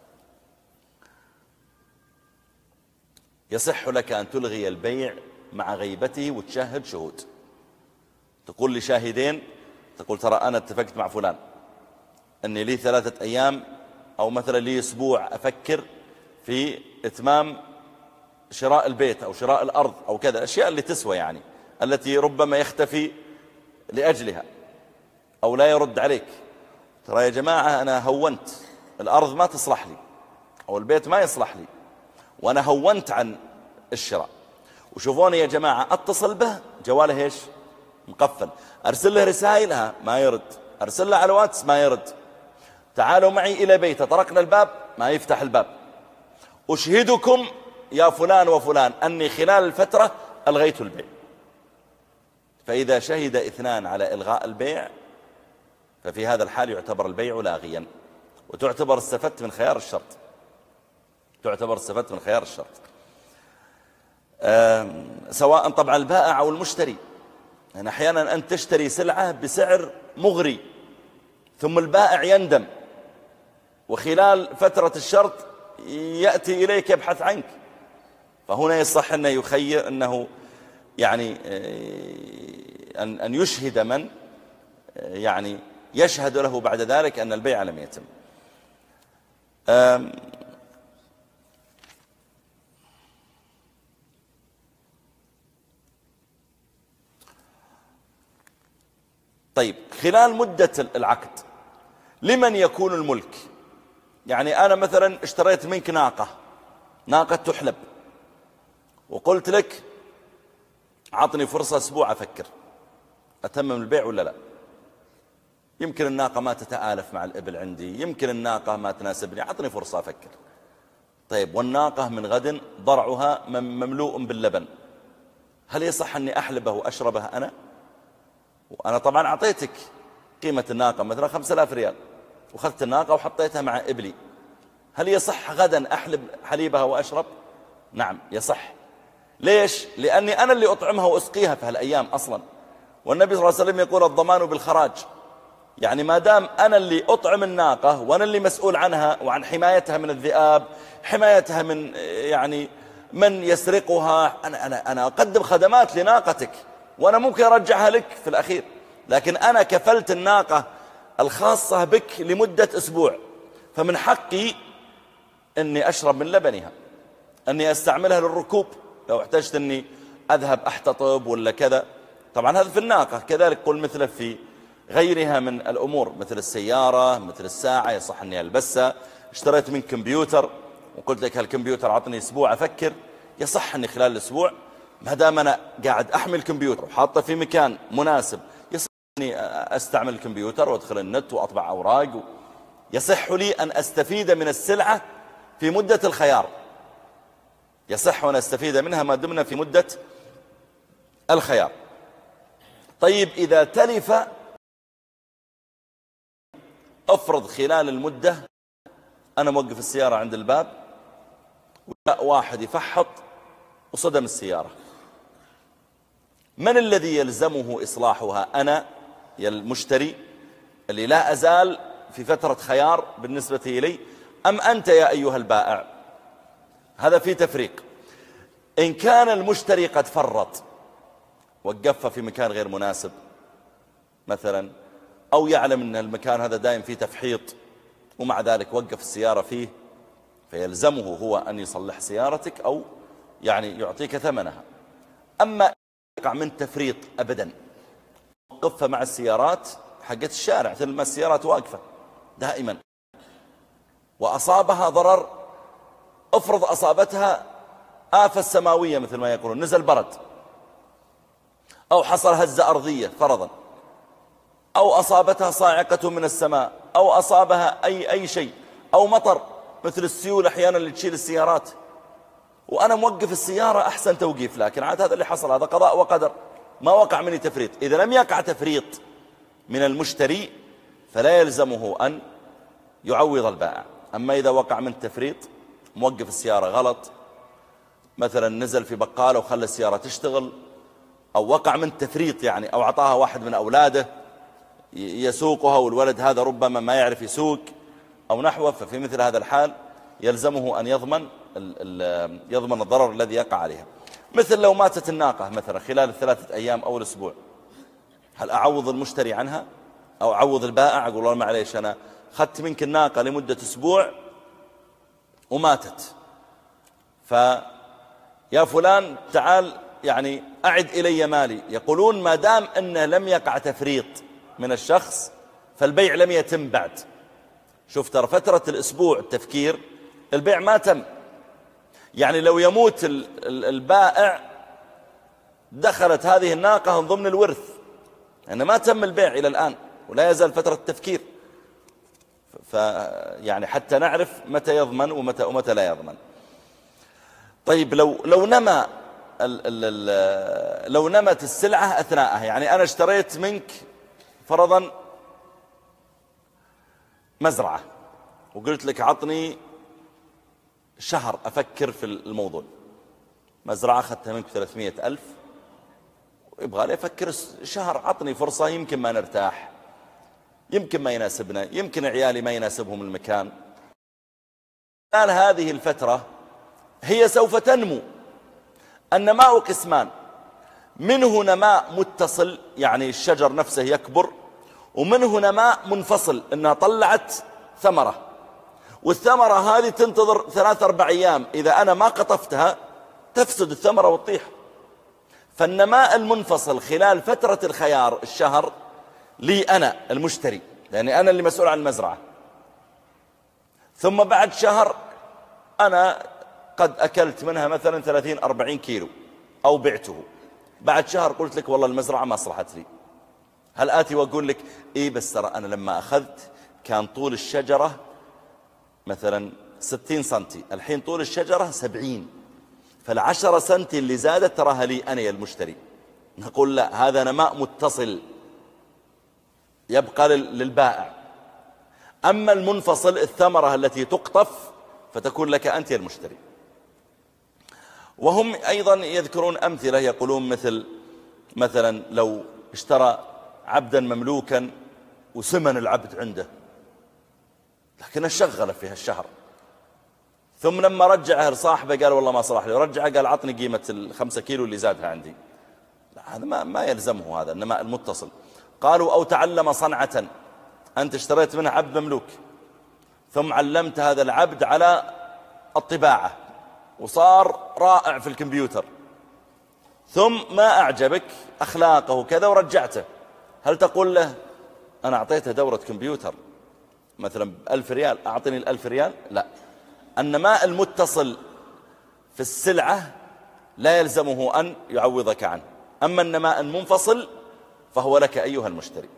يصح لك أن تلغي البيع مع غيبته وتشاهد شهود. تقول لشاهدين، تقول ترى أنا اتفقت مع فلان أني لي ثلاثة أيام أو مثلا لي أسبوع أفكر في إتمام شراء البيت أو شراء الأرض أو كذا، الأشياء اللي تسوى يعني التي ربما يختفي لأجلها أو لا يرد عليك. ترى يا جماعة أنا هونت، الأرض ما تصلح لي أو البيت ما يصلح لي وأنا هونت عن الشراء. وشوفوني يا جماعة أتصل به جواله إيش مقفل، أرسل له رسائلها ما يرد، أرسل له على الواتس ما يرد، تعالوا معي إلى بيته، طرقنا الباب ما يفتح الباب. أشهدكم يا فلان وفلان أني خلال الفترة ألغيت البيع. فإذا شهد اثنان على إلغاء البيع ففي هذا الحال يعتبر البيع لاغيا وتعتبر استفدت من خيار الشرط، تعتبر استفدت من خيار الشرط. سواء طبعا البائع أو المشتري. يعني أحيانا أنت تشتري سلعة بسعر مغري ثم البائع يندم وخلال فترة الشرط يأتي إليك يبحث عنك، فهنا يصح أنه يخير أنه يعني أن أن يشهد من يعني يشهد له بعد ذلك أن البيع لم يتم. طيب خلال مدة العقد لمن يكون الملك؟ يعني أنا مثلا اشتريت منك ناقة ناقة تحلب وقلت لك عطني فرصة أسبوع أفكر أتمم البيع ولا لا. يمكن الناقة ما تتآلف مع الإبل عندي، يمكن الناقة ما تناسبني، عطني فرصة أفكر. طيب والناقة من غد ضرعها مملوء باللبن، هل يصح أني أحلبه وأشربه أنا؟ وأنا طبعا أعطيتك قيمة الناقة مثلا خمسة آلاف ريال وخذت الناقة وحطيتها مع إبلي، هل يصح غدا أحلب حليبها وأشرب؟ نعم يصح. ليش؟ لأني أنا اللي أطعمها وأسقيها في هالأيام أصلا، والنبي صلى الله عليه وسلم يقول الضمان بالخراج. يعني ما دام أنا اللي أطعم الناقة وأنا اللي مسؤول عنها وعن حمايتها من الذئاب، حمايتها من يعني من يسرقها، أنا, أنا, أنا أقدم خدمات لناقتك وأنا ممكن أرجعها لك في الأخير، لكن أنا كفلت الناقة الخاصة بك لمدة أسبوع، فمن حقي أني أشرب من لبنها، أني أستعملها للركوب لو احتجت أني أذهب أحتطب ولا كذا. طبعا هذا في الناقة، كذلك قل مثله في غيرها من الأمور مثل السيارة مثل الساعة يصح أني ألبسها. اشتريت من كمبيوتر وقلت لك هالكمبيوتر عطني أسبوع أفكر، يصح أني خلال الأسبوع ما دام أنا قاعد أحمل الكمبيوتر وحاطه في مكان مناسب يصح أني أستعمل الكمبيوتر وأدخل النت وأطبع أوراق و... يصح لي أن أستفيد من السلعة في مدة الخيار، يصح أن أستفيد منها ما دمنا في مدة الخيار. طيب إذا تلف، أفرض خلال المدة أنا موقف السيارة عند الباب وجاء واحد يفحط وصدم السيارة، من الذي يلزمه إصلاحها؟ أنا يا المشتري اللي لا أزال في فترة خيار بالنسبة إلي، أم أنت يا أيها البائع؟ هذا في تفريق. إن كان المشتري قد فرط وقفها في مكان غير مناسب مثلا، أو يعلم أن المكان هذا دائم فيه تفحيط ومع ذلك وقف السيارة فيه، فيلزمه هو أن يصلح سيارتك أو يعني يعطيك ثمنها. أما يقع من تفريط أبدا، وقفها مع السيارات حقت الشارع مثل ما السيارات واقفة دائما، وأصابها ضرر، افرض أصابتها آفة سماوية مثل ما يقولون، نزل برد أو حصل هزة أرضية فرضا، أو أصابتها صاعقة من السماء، أو أصابها أي, أي شيء، أو مطر مثل السيول أحيانا اللي تشيل السيارات، وأنا موقف السيارة أحسن توقيف، لكن عاد هذا اللي حصل، هذا قضاء وقدر، ما وقع مني تفريط. إذا لم يقع تفريط من المشتري فلا يلزمه أن يعوض البائع. أما إذا وقع من تفريط، موقف السيارة غلط مثلا، نزل في بقالة وخلى السيارة تشتغل، أو وقع من تفريط يعني، أو أعطاها واحد من أولاده يسوقها والولد هذا ربما ما يعرف يسوق أو نحوه، ففي مثل هذا الحال يلزمه أن يضمن يضمن الضرر الذي يقع عليها. مثل لو ماتت الناقة مثلا خلال الثلاثة أيام أو الأسبوع، هل أعوض المشتري عنها أو أعوض البائع؟ أقول له معليش، أنا أخذت منك الناقة لمدة أسبوع وماتت، فيا فلان تعال يعني أعد إلي مالي. يقولون ما دام أنه لم يقع تفريط من الشخص فالبيع لم يتم بعد. شوف ترى فترة الأسبوع التفكير البيع ما تم، يعني لو يموت البائع دخلت هذه الناقة من ضمن الورث، يعني ما تم البيع إلى الآن ولا يزال فترة التفكير، فيعني حتى نعرف متى يضمن ومتى, ومتى لا يضمن. طيب لو لو نما ال ال ال لو نمت السلعة أثناءها، يعني أنا اشتريت منك فرضا مزرعة وقلت لك عطني شهر أفكر في الموضوع، مزرعة أخذتها منك ثلاثمائة ألف ويبغى لي أفكر شهر، عطني فرصة، يمكن ما نرتاح، يمكن ما يناسبنا، يمكن عيالي ما يناسبهم المكان. الآن هذه الفترة هي سوف تنمو. النماء قسمان، منه نماء متصل يعني الشجر نفسه يكبر، ومنه نماء منفصل انها طلعت ثمرة، والثمرة هذه تنتظر ثلاث أربع أيام، إذا أنا ما قطفتها تفسد الثمرة وتطيح. فالنماء المنفصل خلال فترة الخيار الشهر لي أنا المشتري، لأني أنا اللي مسؤول عن المزرعة، ثم بعد شهر أنا قد أكلت منها مثلا ثلاثين أربعين كيلو أو بعته، بعد شهر قلت لك والله المزرعة ما صلحت لي، هل آتي وأقول لك إيه بس ترى أنا لما أخذت كان طول الشجرة مثلا ستين سنتي، الحين طول الشجرة سبعين، فالعشرة سنتي اللي زادت تراها لي أنا يا المشتري. نقول لا، هذا نماء متصل يبقى للبائع. أما المنفصل الثمرة التي تقطف فتكون لك أنت يا المشتري. وهم أيضا يذكرون أمثلة، يقولون مثل مثلا لو اشترى عبدا مملوكا وسمن العبد عنده لكنه شغله في هالشهر، ثم لما رجعه لصاحبه قال والله ما صلح لي، رجعه قال عطني قيمة الخمسة كيلو اللي زادها عندي، لا هذا ما, ما يلزمه هذا النماء المتصل. قالوا أو تعلم صنعة، أنت اشتريت منها عبد مملوك ثم علمت هذا العبد على الطباعة وصار رائع في الكمبيوتر، ثم ما أعجبك أخلاقه كذا ورجعته، هل تقول له أنا أعطيته دورة كمبيوتر مثلا بألف ريال أعطني الألف ريال؟ لا، النماء المتصل في السلعة لا يلزمه أن يعوضك عنه. أما النماء المنفصل فهو لك أيها المشتري.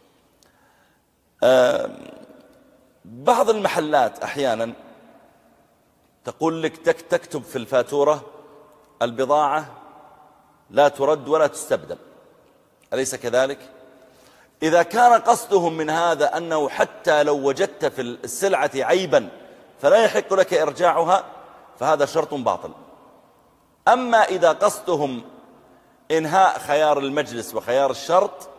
بعض المحلات أحيانا تقول لك تكتب في الفاتورة البضاعة لا ترد ولا تستبدل، أليس كذلك؟ إذا كان قصدهم من هذا أنه حتى لو وجدت في السلعة عيبا فلا يحق لك إرجاعها، فهذا شرط باطل. أما إذا قصدهم إنهاء خيار المجلس وخيار الشرط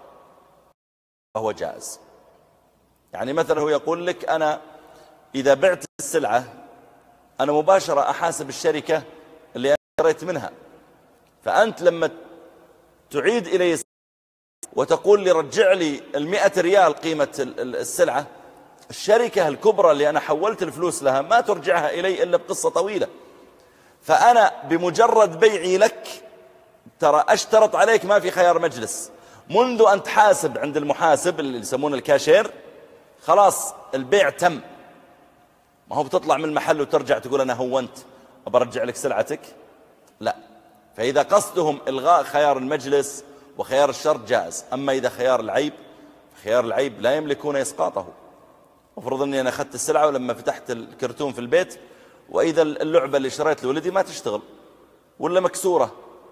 فهو جائز. يعني مثلا هو يقول لك أنا إذا بعت السلعة أنا مباشرة أحاسب الشركة اللي أنا اشتريت منها، فأنت لما تعيد إلي وتقول لي رجع لي المئة ريال قيمة السلعة، الشركة الكبرى اللي أنا حولت الفلوس لها ما ترجعها إلي إلا بقصة طويلة. فأنا بمجرد بيعي لك ترى أشترط عليك ما في خيار مجلس، منذ أن تحاسب عند المحاسب اللي يسمونه الكاشير خلاص البيع تم. ما هو بتطلع من المحل وترجع تقول أنا هونت أبرجع لك سلعتك، لا. فإذا قصدهم إلغاء خيار المجلس وخيار الشرط جائز. أما إذا خيار العيب، خيار العيب لا يملكون إسقاطه. افرض أني أنا أخذت السلعة ولما فتحت الكرتون في البيت وإذا اللعبة اللي شريت لولدي ما تشتغل ولا مكسورة،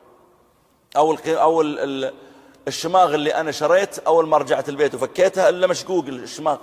أو أو الشماغ اللي أنا شريت أول ما رجعت البيت وفكيتها إلا مشقوق الشماغ،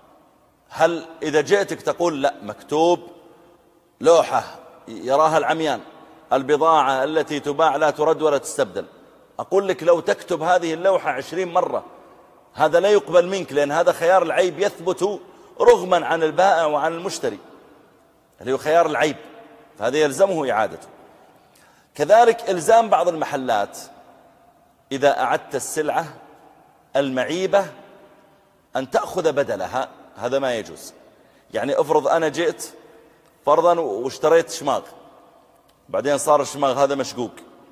هل إذا جئتك تقول لا مكتوب لوحة يراها العميان البضاعة التي تباع لا ترد ولا تستبدل، أقول لك لو تكتب هذه اللوحة عشرين مرة هذا لا يقبل منك، لأن هذا خيار العيب يثبت رغما عن البائع وعن المشتري اللي هو خيار العيب، فهذا يلزمه إعادته. كذلك إلزام بعض المحلات إذا أعدت السلعة المعيبة أن تأخذ بدلها، هذا ما يجوز. يعني افرض أنا جئت فرضا واشتريت شماغ، بعدين صار الشماغ هذا مشقوق،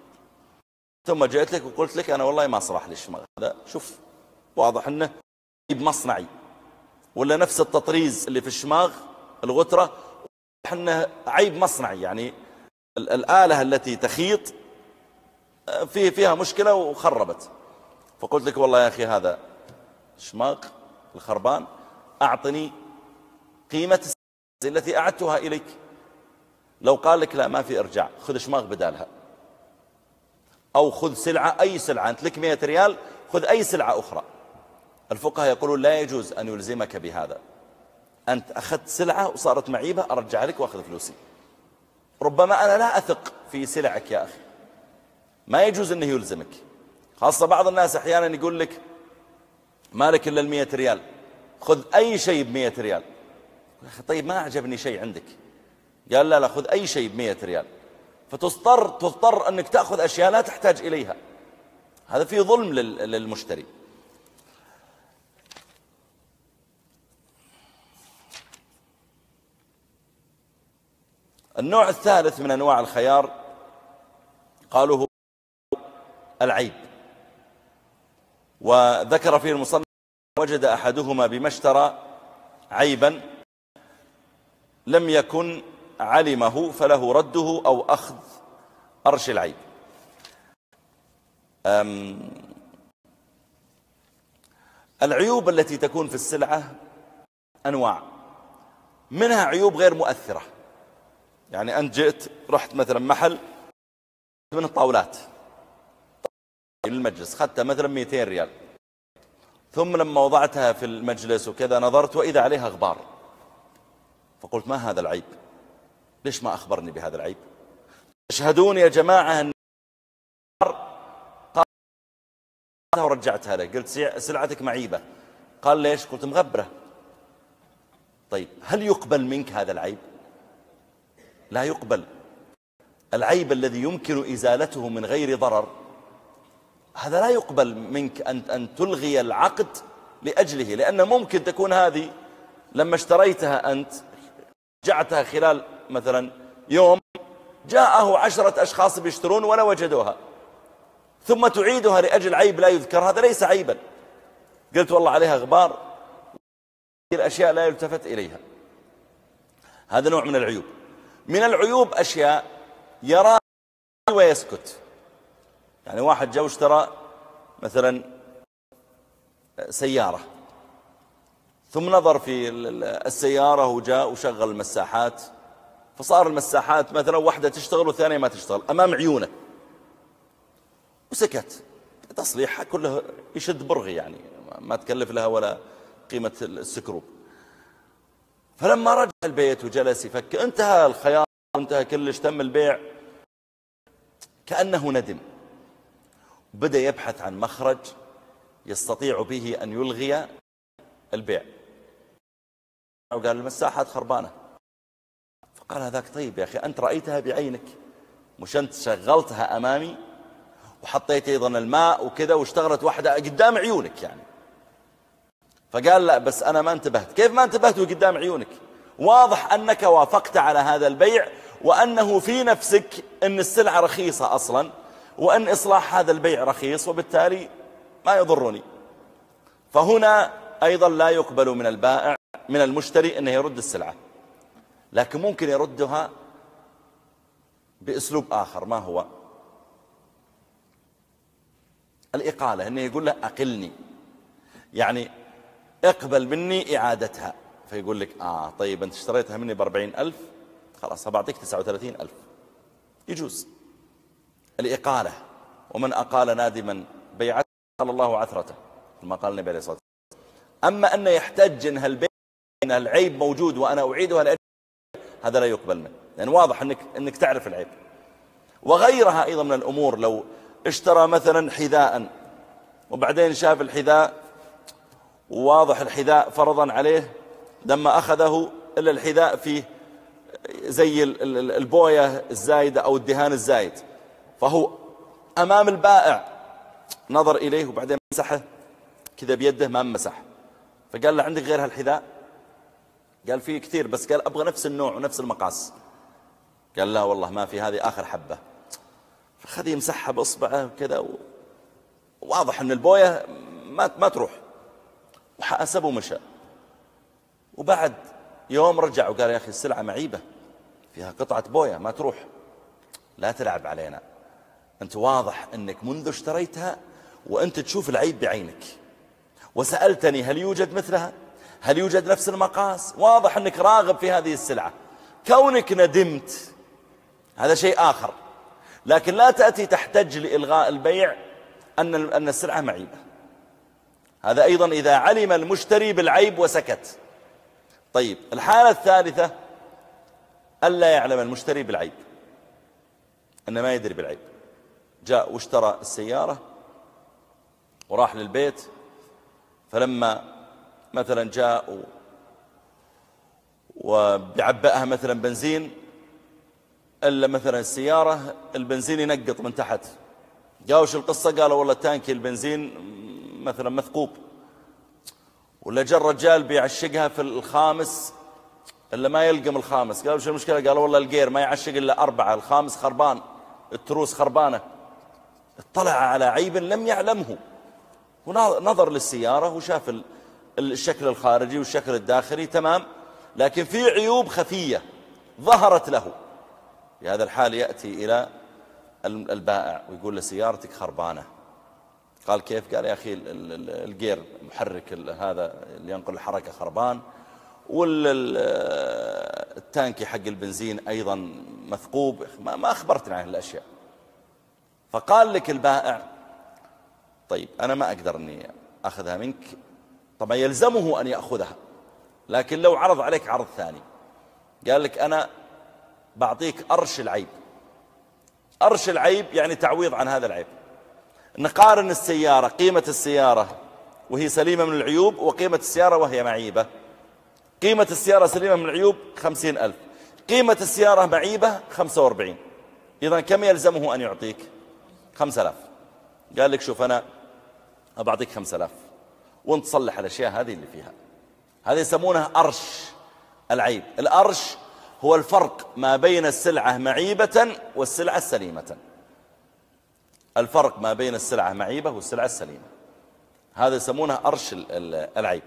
ثم جئت لك وقلت لك أنا والله ما صلح لي الشماغ هذا، شوف واضح أنه عيب مصنعي، ولا نفس التطريز اللي في الشماغ الغترة واضح أنه عيب مصنعي، يعني الآلة التي تخيط فيه فيها مشكلة وخربت، فقلت لك والله يا أخي هذا الشماغ الخربان أعطني قيمة السلعة التي أعدتها إليك. لو قال لك لا ما في إرجاع، خذ شماغ بدالها، أو خذ سلعة أي سلعة، أنت لك مئة ريال خذ أي سلعة أخرى. الفقهاء يقولون لا يجوز أن يلزمك بهذا، أنت أخذت سلعة وصارت معيبة أرجع لك وأخذ فلوسي. ربما أنا لا أثق في سلعك يا أخي، ما يجوز أنه يلزمك. خاصة بعض الناس أحيانا يقول لك مالك إلا المئة ريال خذ أي شيء بمئة ريال. طيب ما أعجبني شيء عندك، قال لا لا خذ أي شيء بمئة ريال، فتضطر تضطر أنك تأخذ أشياء لا تحتاج إليها، هذا فيه ظلم للمشتري. النوع الثالث من أنواع الخيار قالوا هو العيب، وذكر فيه المصنف وجد أحدهما بما اشترى عيبا لم يكن علمه فله رده أو أخذ أرش العيب. العيوب التي تكون في السلعة أنواع، منها عيوب غير مؤثرة. يعني أنت جئت رحت مثلا محل من الطاولات للمجلس خدتها مثلا مئتين ريال، ثم لما وضعتها في المجلس وكذا نظرت وإذا عليها غبار، فقلت ما هذا العيب؟ ليش ما أخبرني بهذا العيب؟ اشهدون يا جماعة أن قال ورجعتها له، قلت سلعتك معيبة، قال ليش؟ قلت مغبرة. طيب هل يقبل منك هذا العيب؟ لا يقبل. العيب الذي يمكن إزالته من غير ضرر هذا لا يقبل منك أن أن تلغي العقد لأجله، لأن ممكن تكون هذه لما اشتريتها أنت رجعتها خلال مثلا يوم جاءه عشرة أشخاص بيشترون ولا وجدوها، ثم تعيدها لأجل عيب لا يذكر، هذا ليس عيبا. قلت والله عليها غبار، الأشياء لا يلتفت إليها، هذا نوع من العيوب. من العيوب أشياء يرى ويسكت، يعني واحد جاء واشترى مثلا سيارة ثم نظر في السيارة وجاء وشغل المساحات، فصار المساحات مثلا واحدة تشتغل والثانية ما تشتغل أمام عيونه، وسكت. تصليحها كله يشد برغي، يعني ما تكلف لها ولا قيمة السكروب. فلما رجع البيت وجلس يفكر انتهى الخيار وانتهى كلش تم البيع، كأنه ندم، بدأ يبحث عن مخرج يستطيع به أن يلغي البيع. وقال المساحات خربانة. فقال هذاك طيب يا أخي أنت رأيتها بعينك، مش أنت شغلتها أمامي وحطيت أيضا الماء وكذا واشتغلت واحدة قدام عيونك يعني. فقال لا بس أنا ما انتبهت. كيف ما انتبهت قدام عيونك؟ واضح أنك وافقت على هذا البيع وأنه في نفسك أن السلعة رخيصة أصلا وأن إصلاح هذا البيع رخيص وبالتالي ما يضرني. فهنا أيضا لا يقبل من البائع من المشتري أنه يرد السلعة، لكن ممكن يردها بأسلوب آخر. ما هو؟ الإقالة، أنه يقول له أقلني، يعني اقبل مني إعادتها. فيقول لك آه طيب أنت اشتريتها مني بأربعين ألف، خلاص بعطيك تسعة وثلاثين ألف. يجوز الإقالة. ومن أقال نادما بيعته قال الله عثرته كما قال النبي عليه الصلاة والسلام. أما أن يحتج أن هالبيع العيب موجود وأنا أعيدها لأجل، هذا لا يقبل منه، لأن واضح أنك, أنك تعرف العيب. وغيرها أيضا من الأمور، لو اشترى مثلا حذاء وبعدين شاف الحذاء وواضح الحذاء فرضا عليه لما أخذه إلا الحذاء فيه زي البوية الزايدة أو الدهان الزايد، فهو أمام البائع نظر إليه وبعدين مسحه كذا بيده ما مسح. فقال له عندك غير هالحذاء؟ قال فيه كثير بس قال أبغى نفس النوع ونفس المقاس. قال لا والله ما في، هذه آخر حبة. فخذ يمسحها بأصبعه كذا وواضح أن البوية ما ما تروح، وحاسبه ومشى. وبعد يوم رجع وقال يا أخي السلعة معيبة فيها قطعة بوية ما تروح. لا تلعب علينا، أنت واضح أنك منذ اشتريتها وأنت تشوف العيب بعينك، وسألتني هل يوجد مثلها، هل يوجد نفس المقاس. واضح أنك راغب في هذه السلعة. كونك ندمت هذا شيء آخر، لكن لا تأتي تحتج لإلغاء البيع أن أن السلعة معيبة. هذا أيضا إذا علم المشتري بالعيب وسكت. طيب الحالة الثالثة ألا يعلم المشتري بالعيب، أنه ما يدري بالعيب. جاء واشترى السيارة وراح للبيت، فلما مثلا جاء وبيعبئها مثلا بنزين، إلا مثلا السيارة البنزين ينقط من تحت. قالوا وش القصة؟ قالوا والله تانكي البنزين مثلا مثقوب. ولا جاء الرجال بيعشقها في الخامس إلا ما يلقم الخامس. قالوا وش المشكلة؟ قالوا والله الجير ما يعشق إلا أربعة، الخامس خربان، التروس خربانة. اطلع على عيب لم يعلمه، ونظر للسيارة وشاف الشكل الخارجي والشكل الداخلي تمام، لكن في عيوب خفية ظهرت له. في هذا الحال يأتي إلى البائع ويقول له سيارتك خربانة. قال كيف؟ قال يا أخي الجير محرك هذا اللي ينقل الحركة خربان، والتانكي حق البنزين أيضا مثقوب. ما أخبرتنا عن الأشياء. فقال لك البائع طيب أنا ما أقدر أني أخذها منك. طبعا يلزمه أن يأخذها، لكن لو عرض عليك عرض ثاني قال لك أنا بعطيك أرش العيب. أرش العيب يعني تعويض عن هذا العيب. نقارن السيارة، قيمة السيارة وهي سليمة من العيوب وقيمة السيارة وهي معيبة. قيمة السيارة سليمة من العيوب خمسين ألف، قيمة السيارة معيبة خمسة وأربعين. إذن كم يلزمه أن يعطيك؟ خمسة آلاف. قال لك شوف أنا أبعطيك خمسة آلاف وانت تصلح الأشياء هذه اللي فيها. هذه يسمونها أرش العيب. الأرش هو الفرق ما بين السلعة معيبة والسلعة السليمة. الفرق ما بين السلعة معيبة والسلعة السليمة، هذا يسمونه أرش العيب.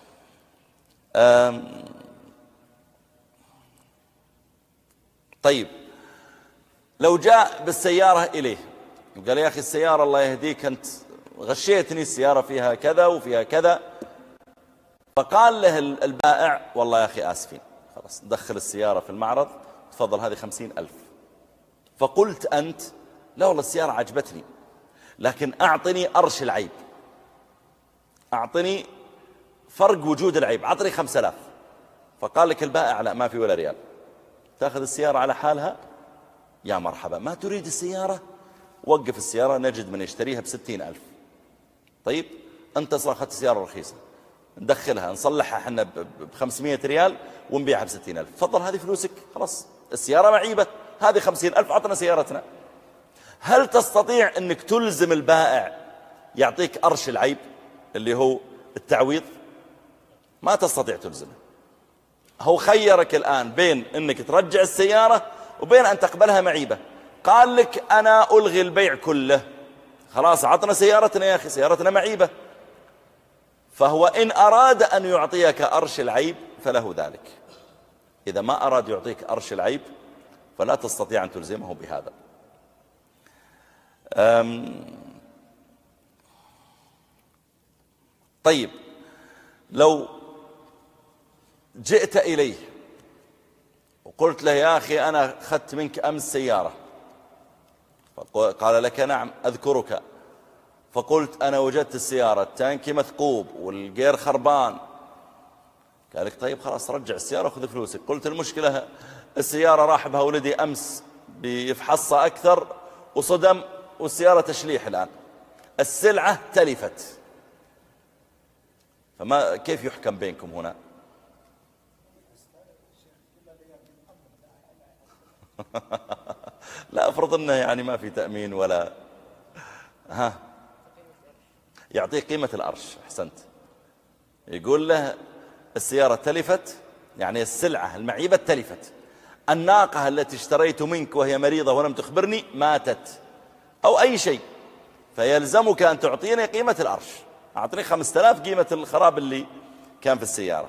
طيب لو جاء بالسيارة إليه وقال يا أخي السيارة الله يهديك أنت غشيتني، السيارة فيها كذا وفيها كذا. فقال له البائع والله يا أخي آسفين، خلاص دخل السيارة في المعرض، تفضل هذه خمسين ألف. فقلت أنت لا والله السيارة عجبتني، لكن أعطني أرش العيب، أعطني فرق وجود العيب، أعطني خمسة آلاف. فقال لك البائع لا ما في ولا ريال، تأخذ السيارة على حالها. يا مرحبا، ما تريد السيارة؟ وقف السيارة نجد من يشتريها بستين ألف. طيب أنت أصلا أخذت سيارة رخيصة، ندخلها نصلحها احنا بخمسمائة ريال ونبيعها بستين ألف، تفضل هذه فلوسك، خلاص السيارة معيبة، هذه خمسين ألف، عطنا سيارتنا. هل تستطيع أنك تلزم البائع يعطيك أرش العيب اللي هو التعويض؟ ما تستطيع تلزمه. هو خيرك الآن بين أنك ترجع السيارة وبين أن تقبلها معيبة. قال لك أنا ألغي البيع كله، خلاص عطنا سيارتنا يا أخي، سيارتنا معيبة. فهو إن أراد أن يعطيك أرش العيب فله ذلك، إذا ما أراد يعطيك أرش العيب فلا تستطيع أن تلزمه بهذا. طيب لو جئت إليه وقلت له يا أخي أنا أخذت منك أمس سيارة، قال لك نعم أذكرك، فقلت أنا وجدت السيارة التانكي مثقوب والجير خربان، قال لك طيب خلاص رجع السيارة وخذ فلوسك. قلت المشكلة السيارة راح بها ولدي أمس بيفحصها أكثر وصدم والسيارة تشليح الآن، السلعة تلفت، فما كيف يحكم بينكم هنا؟ لا أفرض أنه يعني ما في تأمين ولا ها، يعطيه قيمة الأرش. أحسنت. يقول له السيارة تلفت، يعني السلعة المعيبة تلفت، الناقة التي اشتريت منك وهي مريضة ولم تخبرني ماتت أو أي شيء، فيلزمك أن تعطيني قيمة الأرش، أعطني خمسة آلاف قيمة الخراب اللي كان في السيارة.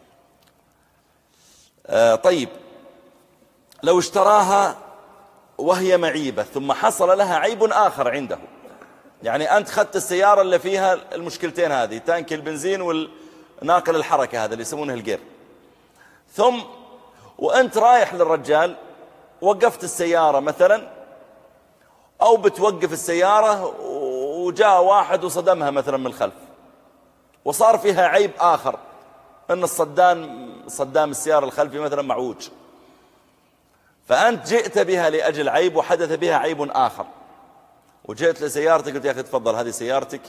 آه طيب لو اشتراها وهي معيبة ثم حصل لها عيب آخر عنده، يعني أنت خدت السيارة اللي فيها المشكلتين هذه، تانك البنزين والناقل الحركة هذا اللي يسمونه الجير، ثم وأنت رايح للرجال وقفت السيارة مثلا أو بتوقف السيارة وجاء واحد وصدمها مثلا من الخلف وصار فيها عيب آخر، أن الصدام صدام السيارة الخلفي مثلا معوج، فأنت جئت بها لأجل عيب وحدث بها عيب آخر، وجئت لسيارتك قلت يا أخي تفضل هذه سيارتك،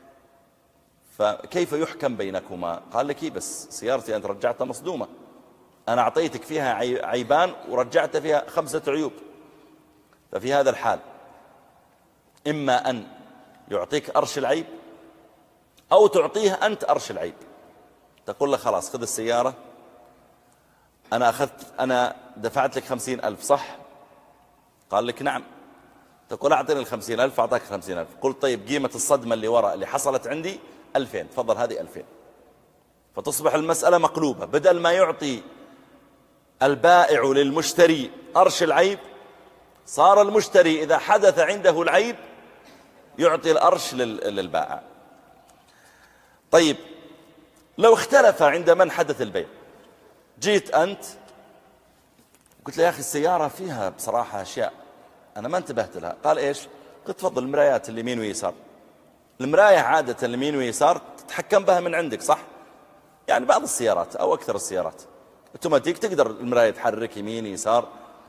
فكيف يحكم بينكما؟ قال لك بس سيارتي أنت رجعتها مصدومة، أنا أعطيتك فيها عيبان ورجعت فيها خمسة عيوب. ففي هذا الحال إما أن يعطيك أرش العيب أو تعطيه أنت أرش العيب، تقول له خلاص خذ السيارة، أنا أخذت أنا دفعت لك خمسين ألف صح؟ قال لك نعم. تقول أعطيني الخمسين ألف، أعطاك الخمسين ألف، قلت طيب قيمة الصدمة اللي وراء اللي حصلت عندي ألفين، تفضل هذه ألفين. فتصبح المسألة مقلوبة، بدل ما يعطي البائع للمشتري أرش العيب صار المشتري إذا حدث عنده العيب يعطي الأرش للبائع. طيب لو اختلف عند من حدث البيع، جيت أنت قلت له يا أخي السيارة فيها بصراحة أشياء أنا ما انتبهت لها، قال إيش؟ قلت تفضل المرايات اليمين ويسار، المراية عادة اليمين ويسار تتحكم بها من عندك صح؟ يعني بعض السيارات أو أكثر السيارات اوتوماتيك تقدر المراية تحرك يمين يسار،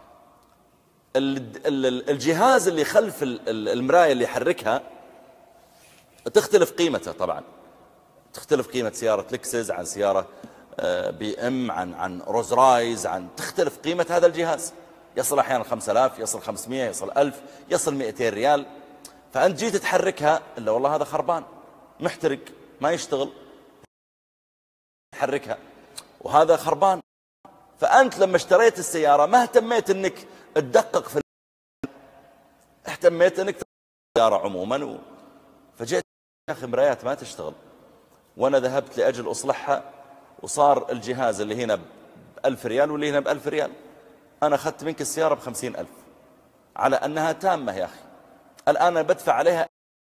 الجهاز اللي خلف المراية اللي يحركها تختلف قيمته، طبعا تختلف قيمة سيارة لكسس عن سيارة بي ام عن عن روز رايز، عن تختلف قيمة هذا الجهاز، يصل أحيانا خمسة آلاف، يصل خمسمائة، يصل ألف، يصل مئتين ريال. فأنت جيت تحركها إلا والله هذا خربان محترق ما يشتغل، تحركها وهذا خربان. فأنت لما اشتريت السيارة ما اهتميت أنك تدقق في، اهتميت أنك السيارة عموما و... فجئت يا أخي مرايات ما تشتغل، وأنا ذهبت لأجل أصلحها وصار الجهاز اللي هنا بألف ريال واللي هنا بألف ريال، أنا أخذت منك السيارة بخمسين ألف على أنها تامة يا أخي، الآن أنا بدفع عليها.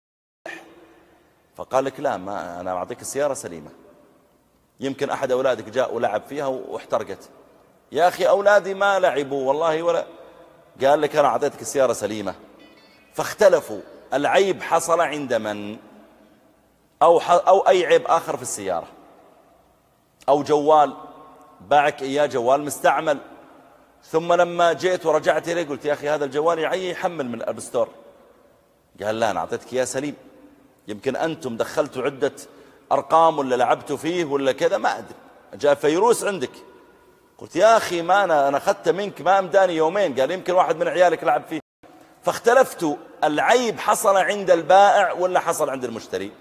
فقال لك لا، ما أنا أعطيك السيارة سليمة، يمكن أحد أولادك جاء ولعب فيها واحترقت. يا أخي أولادي ما لعبوا والله ولا، قال لك أنا أعطيتك السيارة سليمة. فاختلفوا، العيب حصل عند من؟ أو, أو أي عيب آخر في السيارة، أو جوال باعك إياه جوال مستعمل، ثم لما جئت ورجعت إليه قلت يا أخي هذا الجوال يعي يحمل من الأب ستور، قال لا، أنا أعطيتك إياه سليم، يمكن أنتم دخلتوا عدة أرقام ولا لعبتوا فيه ولا كذا، ما أدري، جاء فيروس عندك. قلت يا أخي ما أنا أنا أخذته منك ما أمداني يومين. قال يمكن واحد من عيالك لعب فيه. فاختلفتوا، العيب حصل عند البائع ولا حصل عند المشتري؟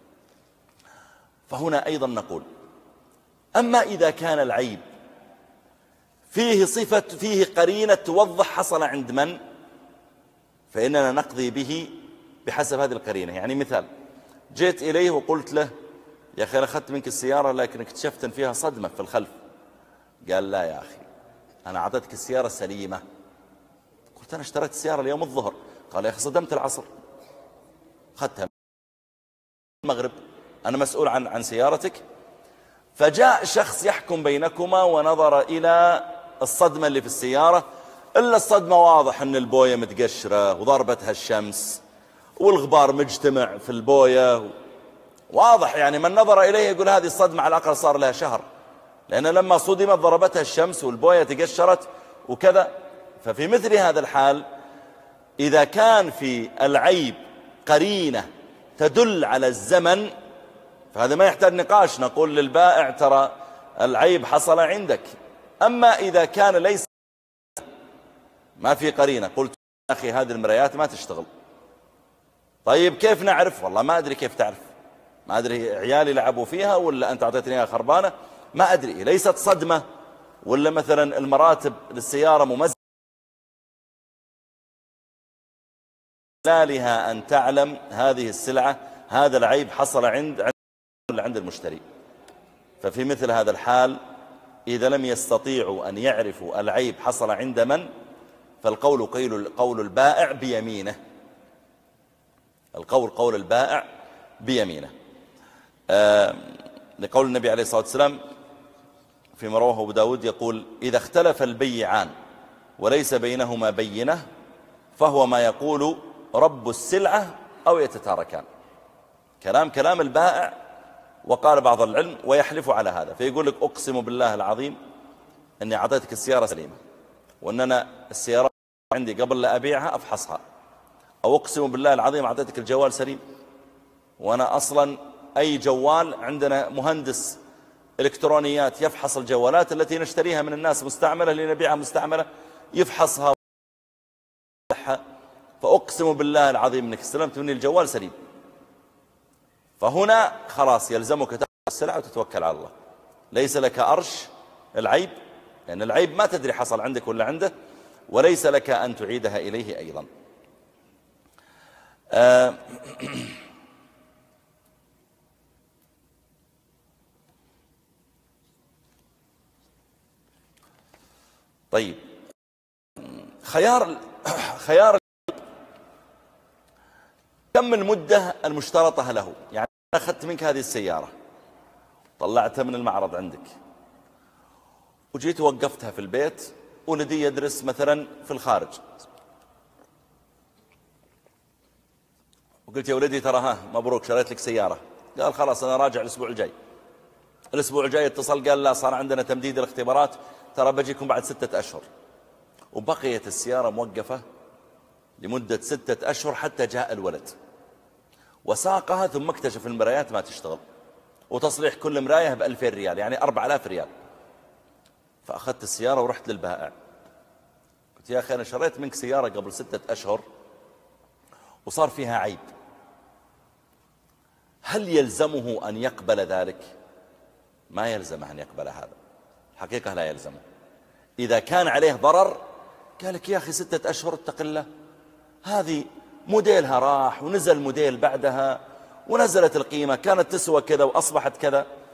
فهنا أيضا نقول أما إذا كان العيب فيه صفة، فيه قرينة توضح حصل عند من، فإننا نقضي به بحسب هذه القرينة. يعني مثال، جيت إليه وقلت له يا أخي أنا أخذت منك السيارة لكن اكتشفت أن فيها صدمة في الخلف. قال لا يا أخي أنا أعطيتك السيارة سليمة. قلت أنا اشتريت السيارة اليوم الظهر. قال يا أخي صدمت العصر، أخذتها المغرب، أنا مسؤول عن عن سيارتك. فجاء شخص يحكم بينكما ونظر إلى الصدمة اللي في السيارة، إلا الصدمة واضح أن البوية متقشرة وضربتها الشمس والغبار مجتمع في البوية واضح، يعني من نظر إليه يقول هذه الصدمة على الأقل صار لها شهر، لأن لما صدمت ضربتها الشمس والبوية تقشرت وكذا. ففي مثل هذا الحال إذا كان في العيب قرينة تدل على الزمن فهذا ما يحتاج نقاش، نقول للبائع ترى العيب حصل عندك. أما إذا كان ليس ما في قرينة، قلت يا أخي هذه المرايات ما تشتغل. طيب كيف نعرف؟ والله ما أدري كيف تعرف، ما أدري عيالي لعبوا فيها ولا أنت أعطيتني إياها خربانة، ما أدري، ليست صدمة ولا مثلا المراتب للسيارة ممزقة. لا لها أن تعلم هذه السلعة هذا العيب حصل عند عند ولا عند المشتري. ففي مثل هذا الحال إذا لم يستطيعوا أن يعرفوا العيب حصل عند من، فالقول قيل قول البائع بيمينه، القول قول البائع بيمينه. آه لقول النبي عليه الصلاة والسلام فيما رواه أبو داود يقول إذا اختلف البيعان وليس بينهما بينة فهو ما يقول رب السلعة أو يتتاركان. كلام كلام البائع. وقال بعض العلم ويحلف على هذا، فيقول لك أقسم بالله العظيم أني أعطيتك السيارة سليمة، وأننا السيارة عندي قبل لا أبيعها أفحصها، أو أقسم بالله العظيم أعطيتك الجوال سليم، وأنا أصلا أي جوال عندنا مهندس إلكترونيات يفحص الجوالات التي نشتريها من الناس مستعملة لنبيعها مستعملة، يفحصها. فأقسم بالله العظيم أنك استلمت مني الجوال سليم. فهنا خلاص يلزمك تأخذ السلعة وتتوكل على الله، ليس لك أرش العيب، لأن العيب ما تدري حصل عندك ولا عنده، وليس لك أن تعيدها إليه أيضا. آه طيب خيار خيار كم المدة المشترطة له؟ يعني أنا أخذت منك هذه السيارة طلعتها من المعرض عندك وجيت وقفتها في البيت ولدي يدرس مثلا في الخارج، وقلت يا ولدي ترى ها مبروك شريت لك سيارة. قال خلاص أنا راجع الأسبوع الجاي. الأسبوع الجاي اتصل قال لا صار عندنا تمديد الاختبارات ترى بجيكم بعد ستة أشهر. وبقيت السيارة موقفة لمدة ستة أشهر حتى جاء الولد وساقها، ثم اكتشف المرايات ما تشتغل، وتصليح كل مراية بألفين ريال، يعني أربع آلاف ريال. فأخذت السيارة ورحت للبائع قلت يا أخي أنا شريت منك سيارة قبل ستة أشهر وصار فيها عيب، هل يلزمه أن يقبل ذلك؟ ما يلزمه أن يقبل هذا، حقيقة لا يلزمه. إذا كان عليه ضرر قال لك يا أخي ستة أشهر اتق الله، هذه موديلها راح ونزل موديل بعدها ونزلت القيمة، كانت تسوى كذا وأصبحت كذا،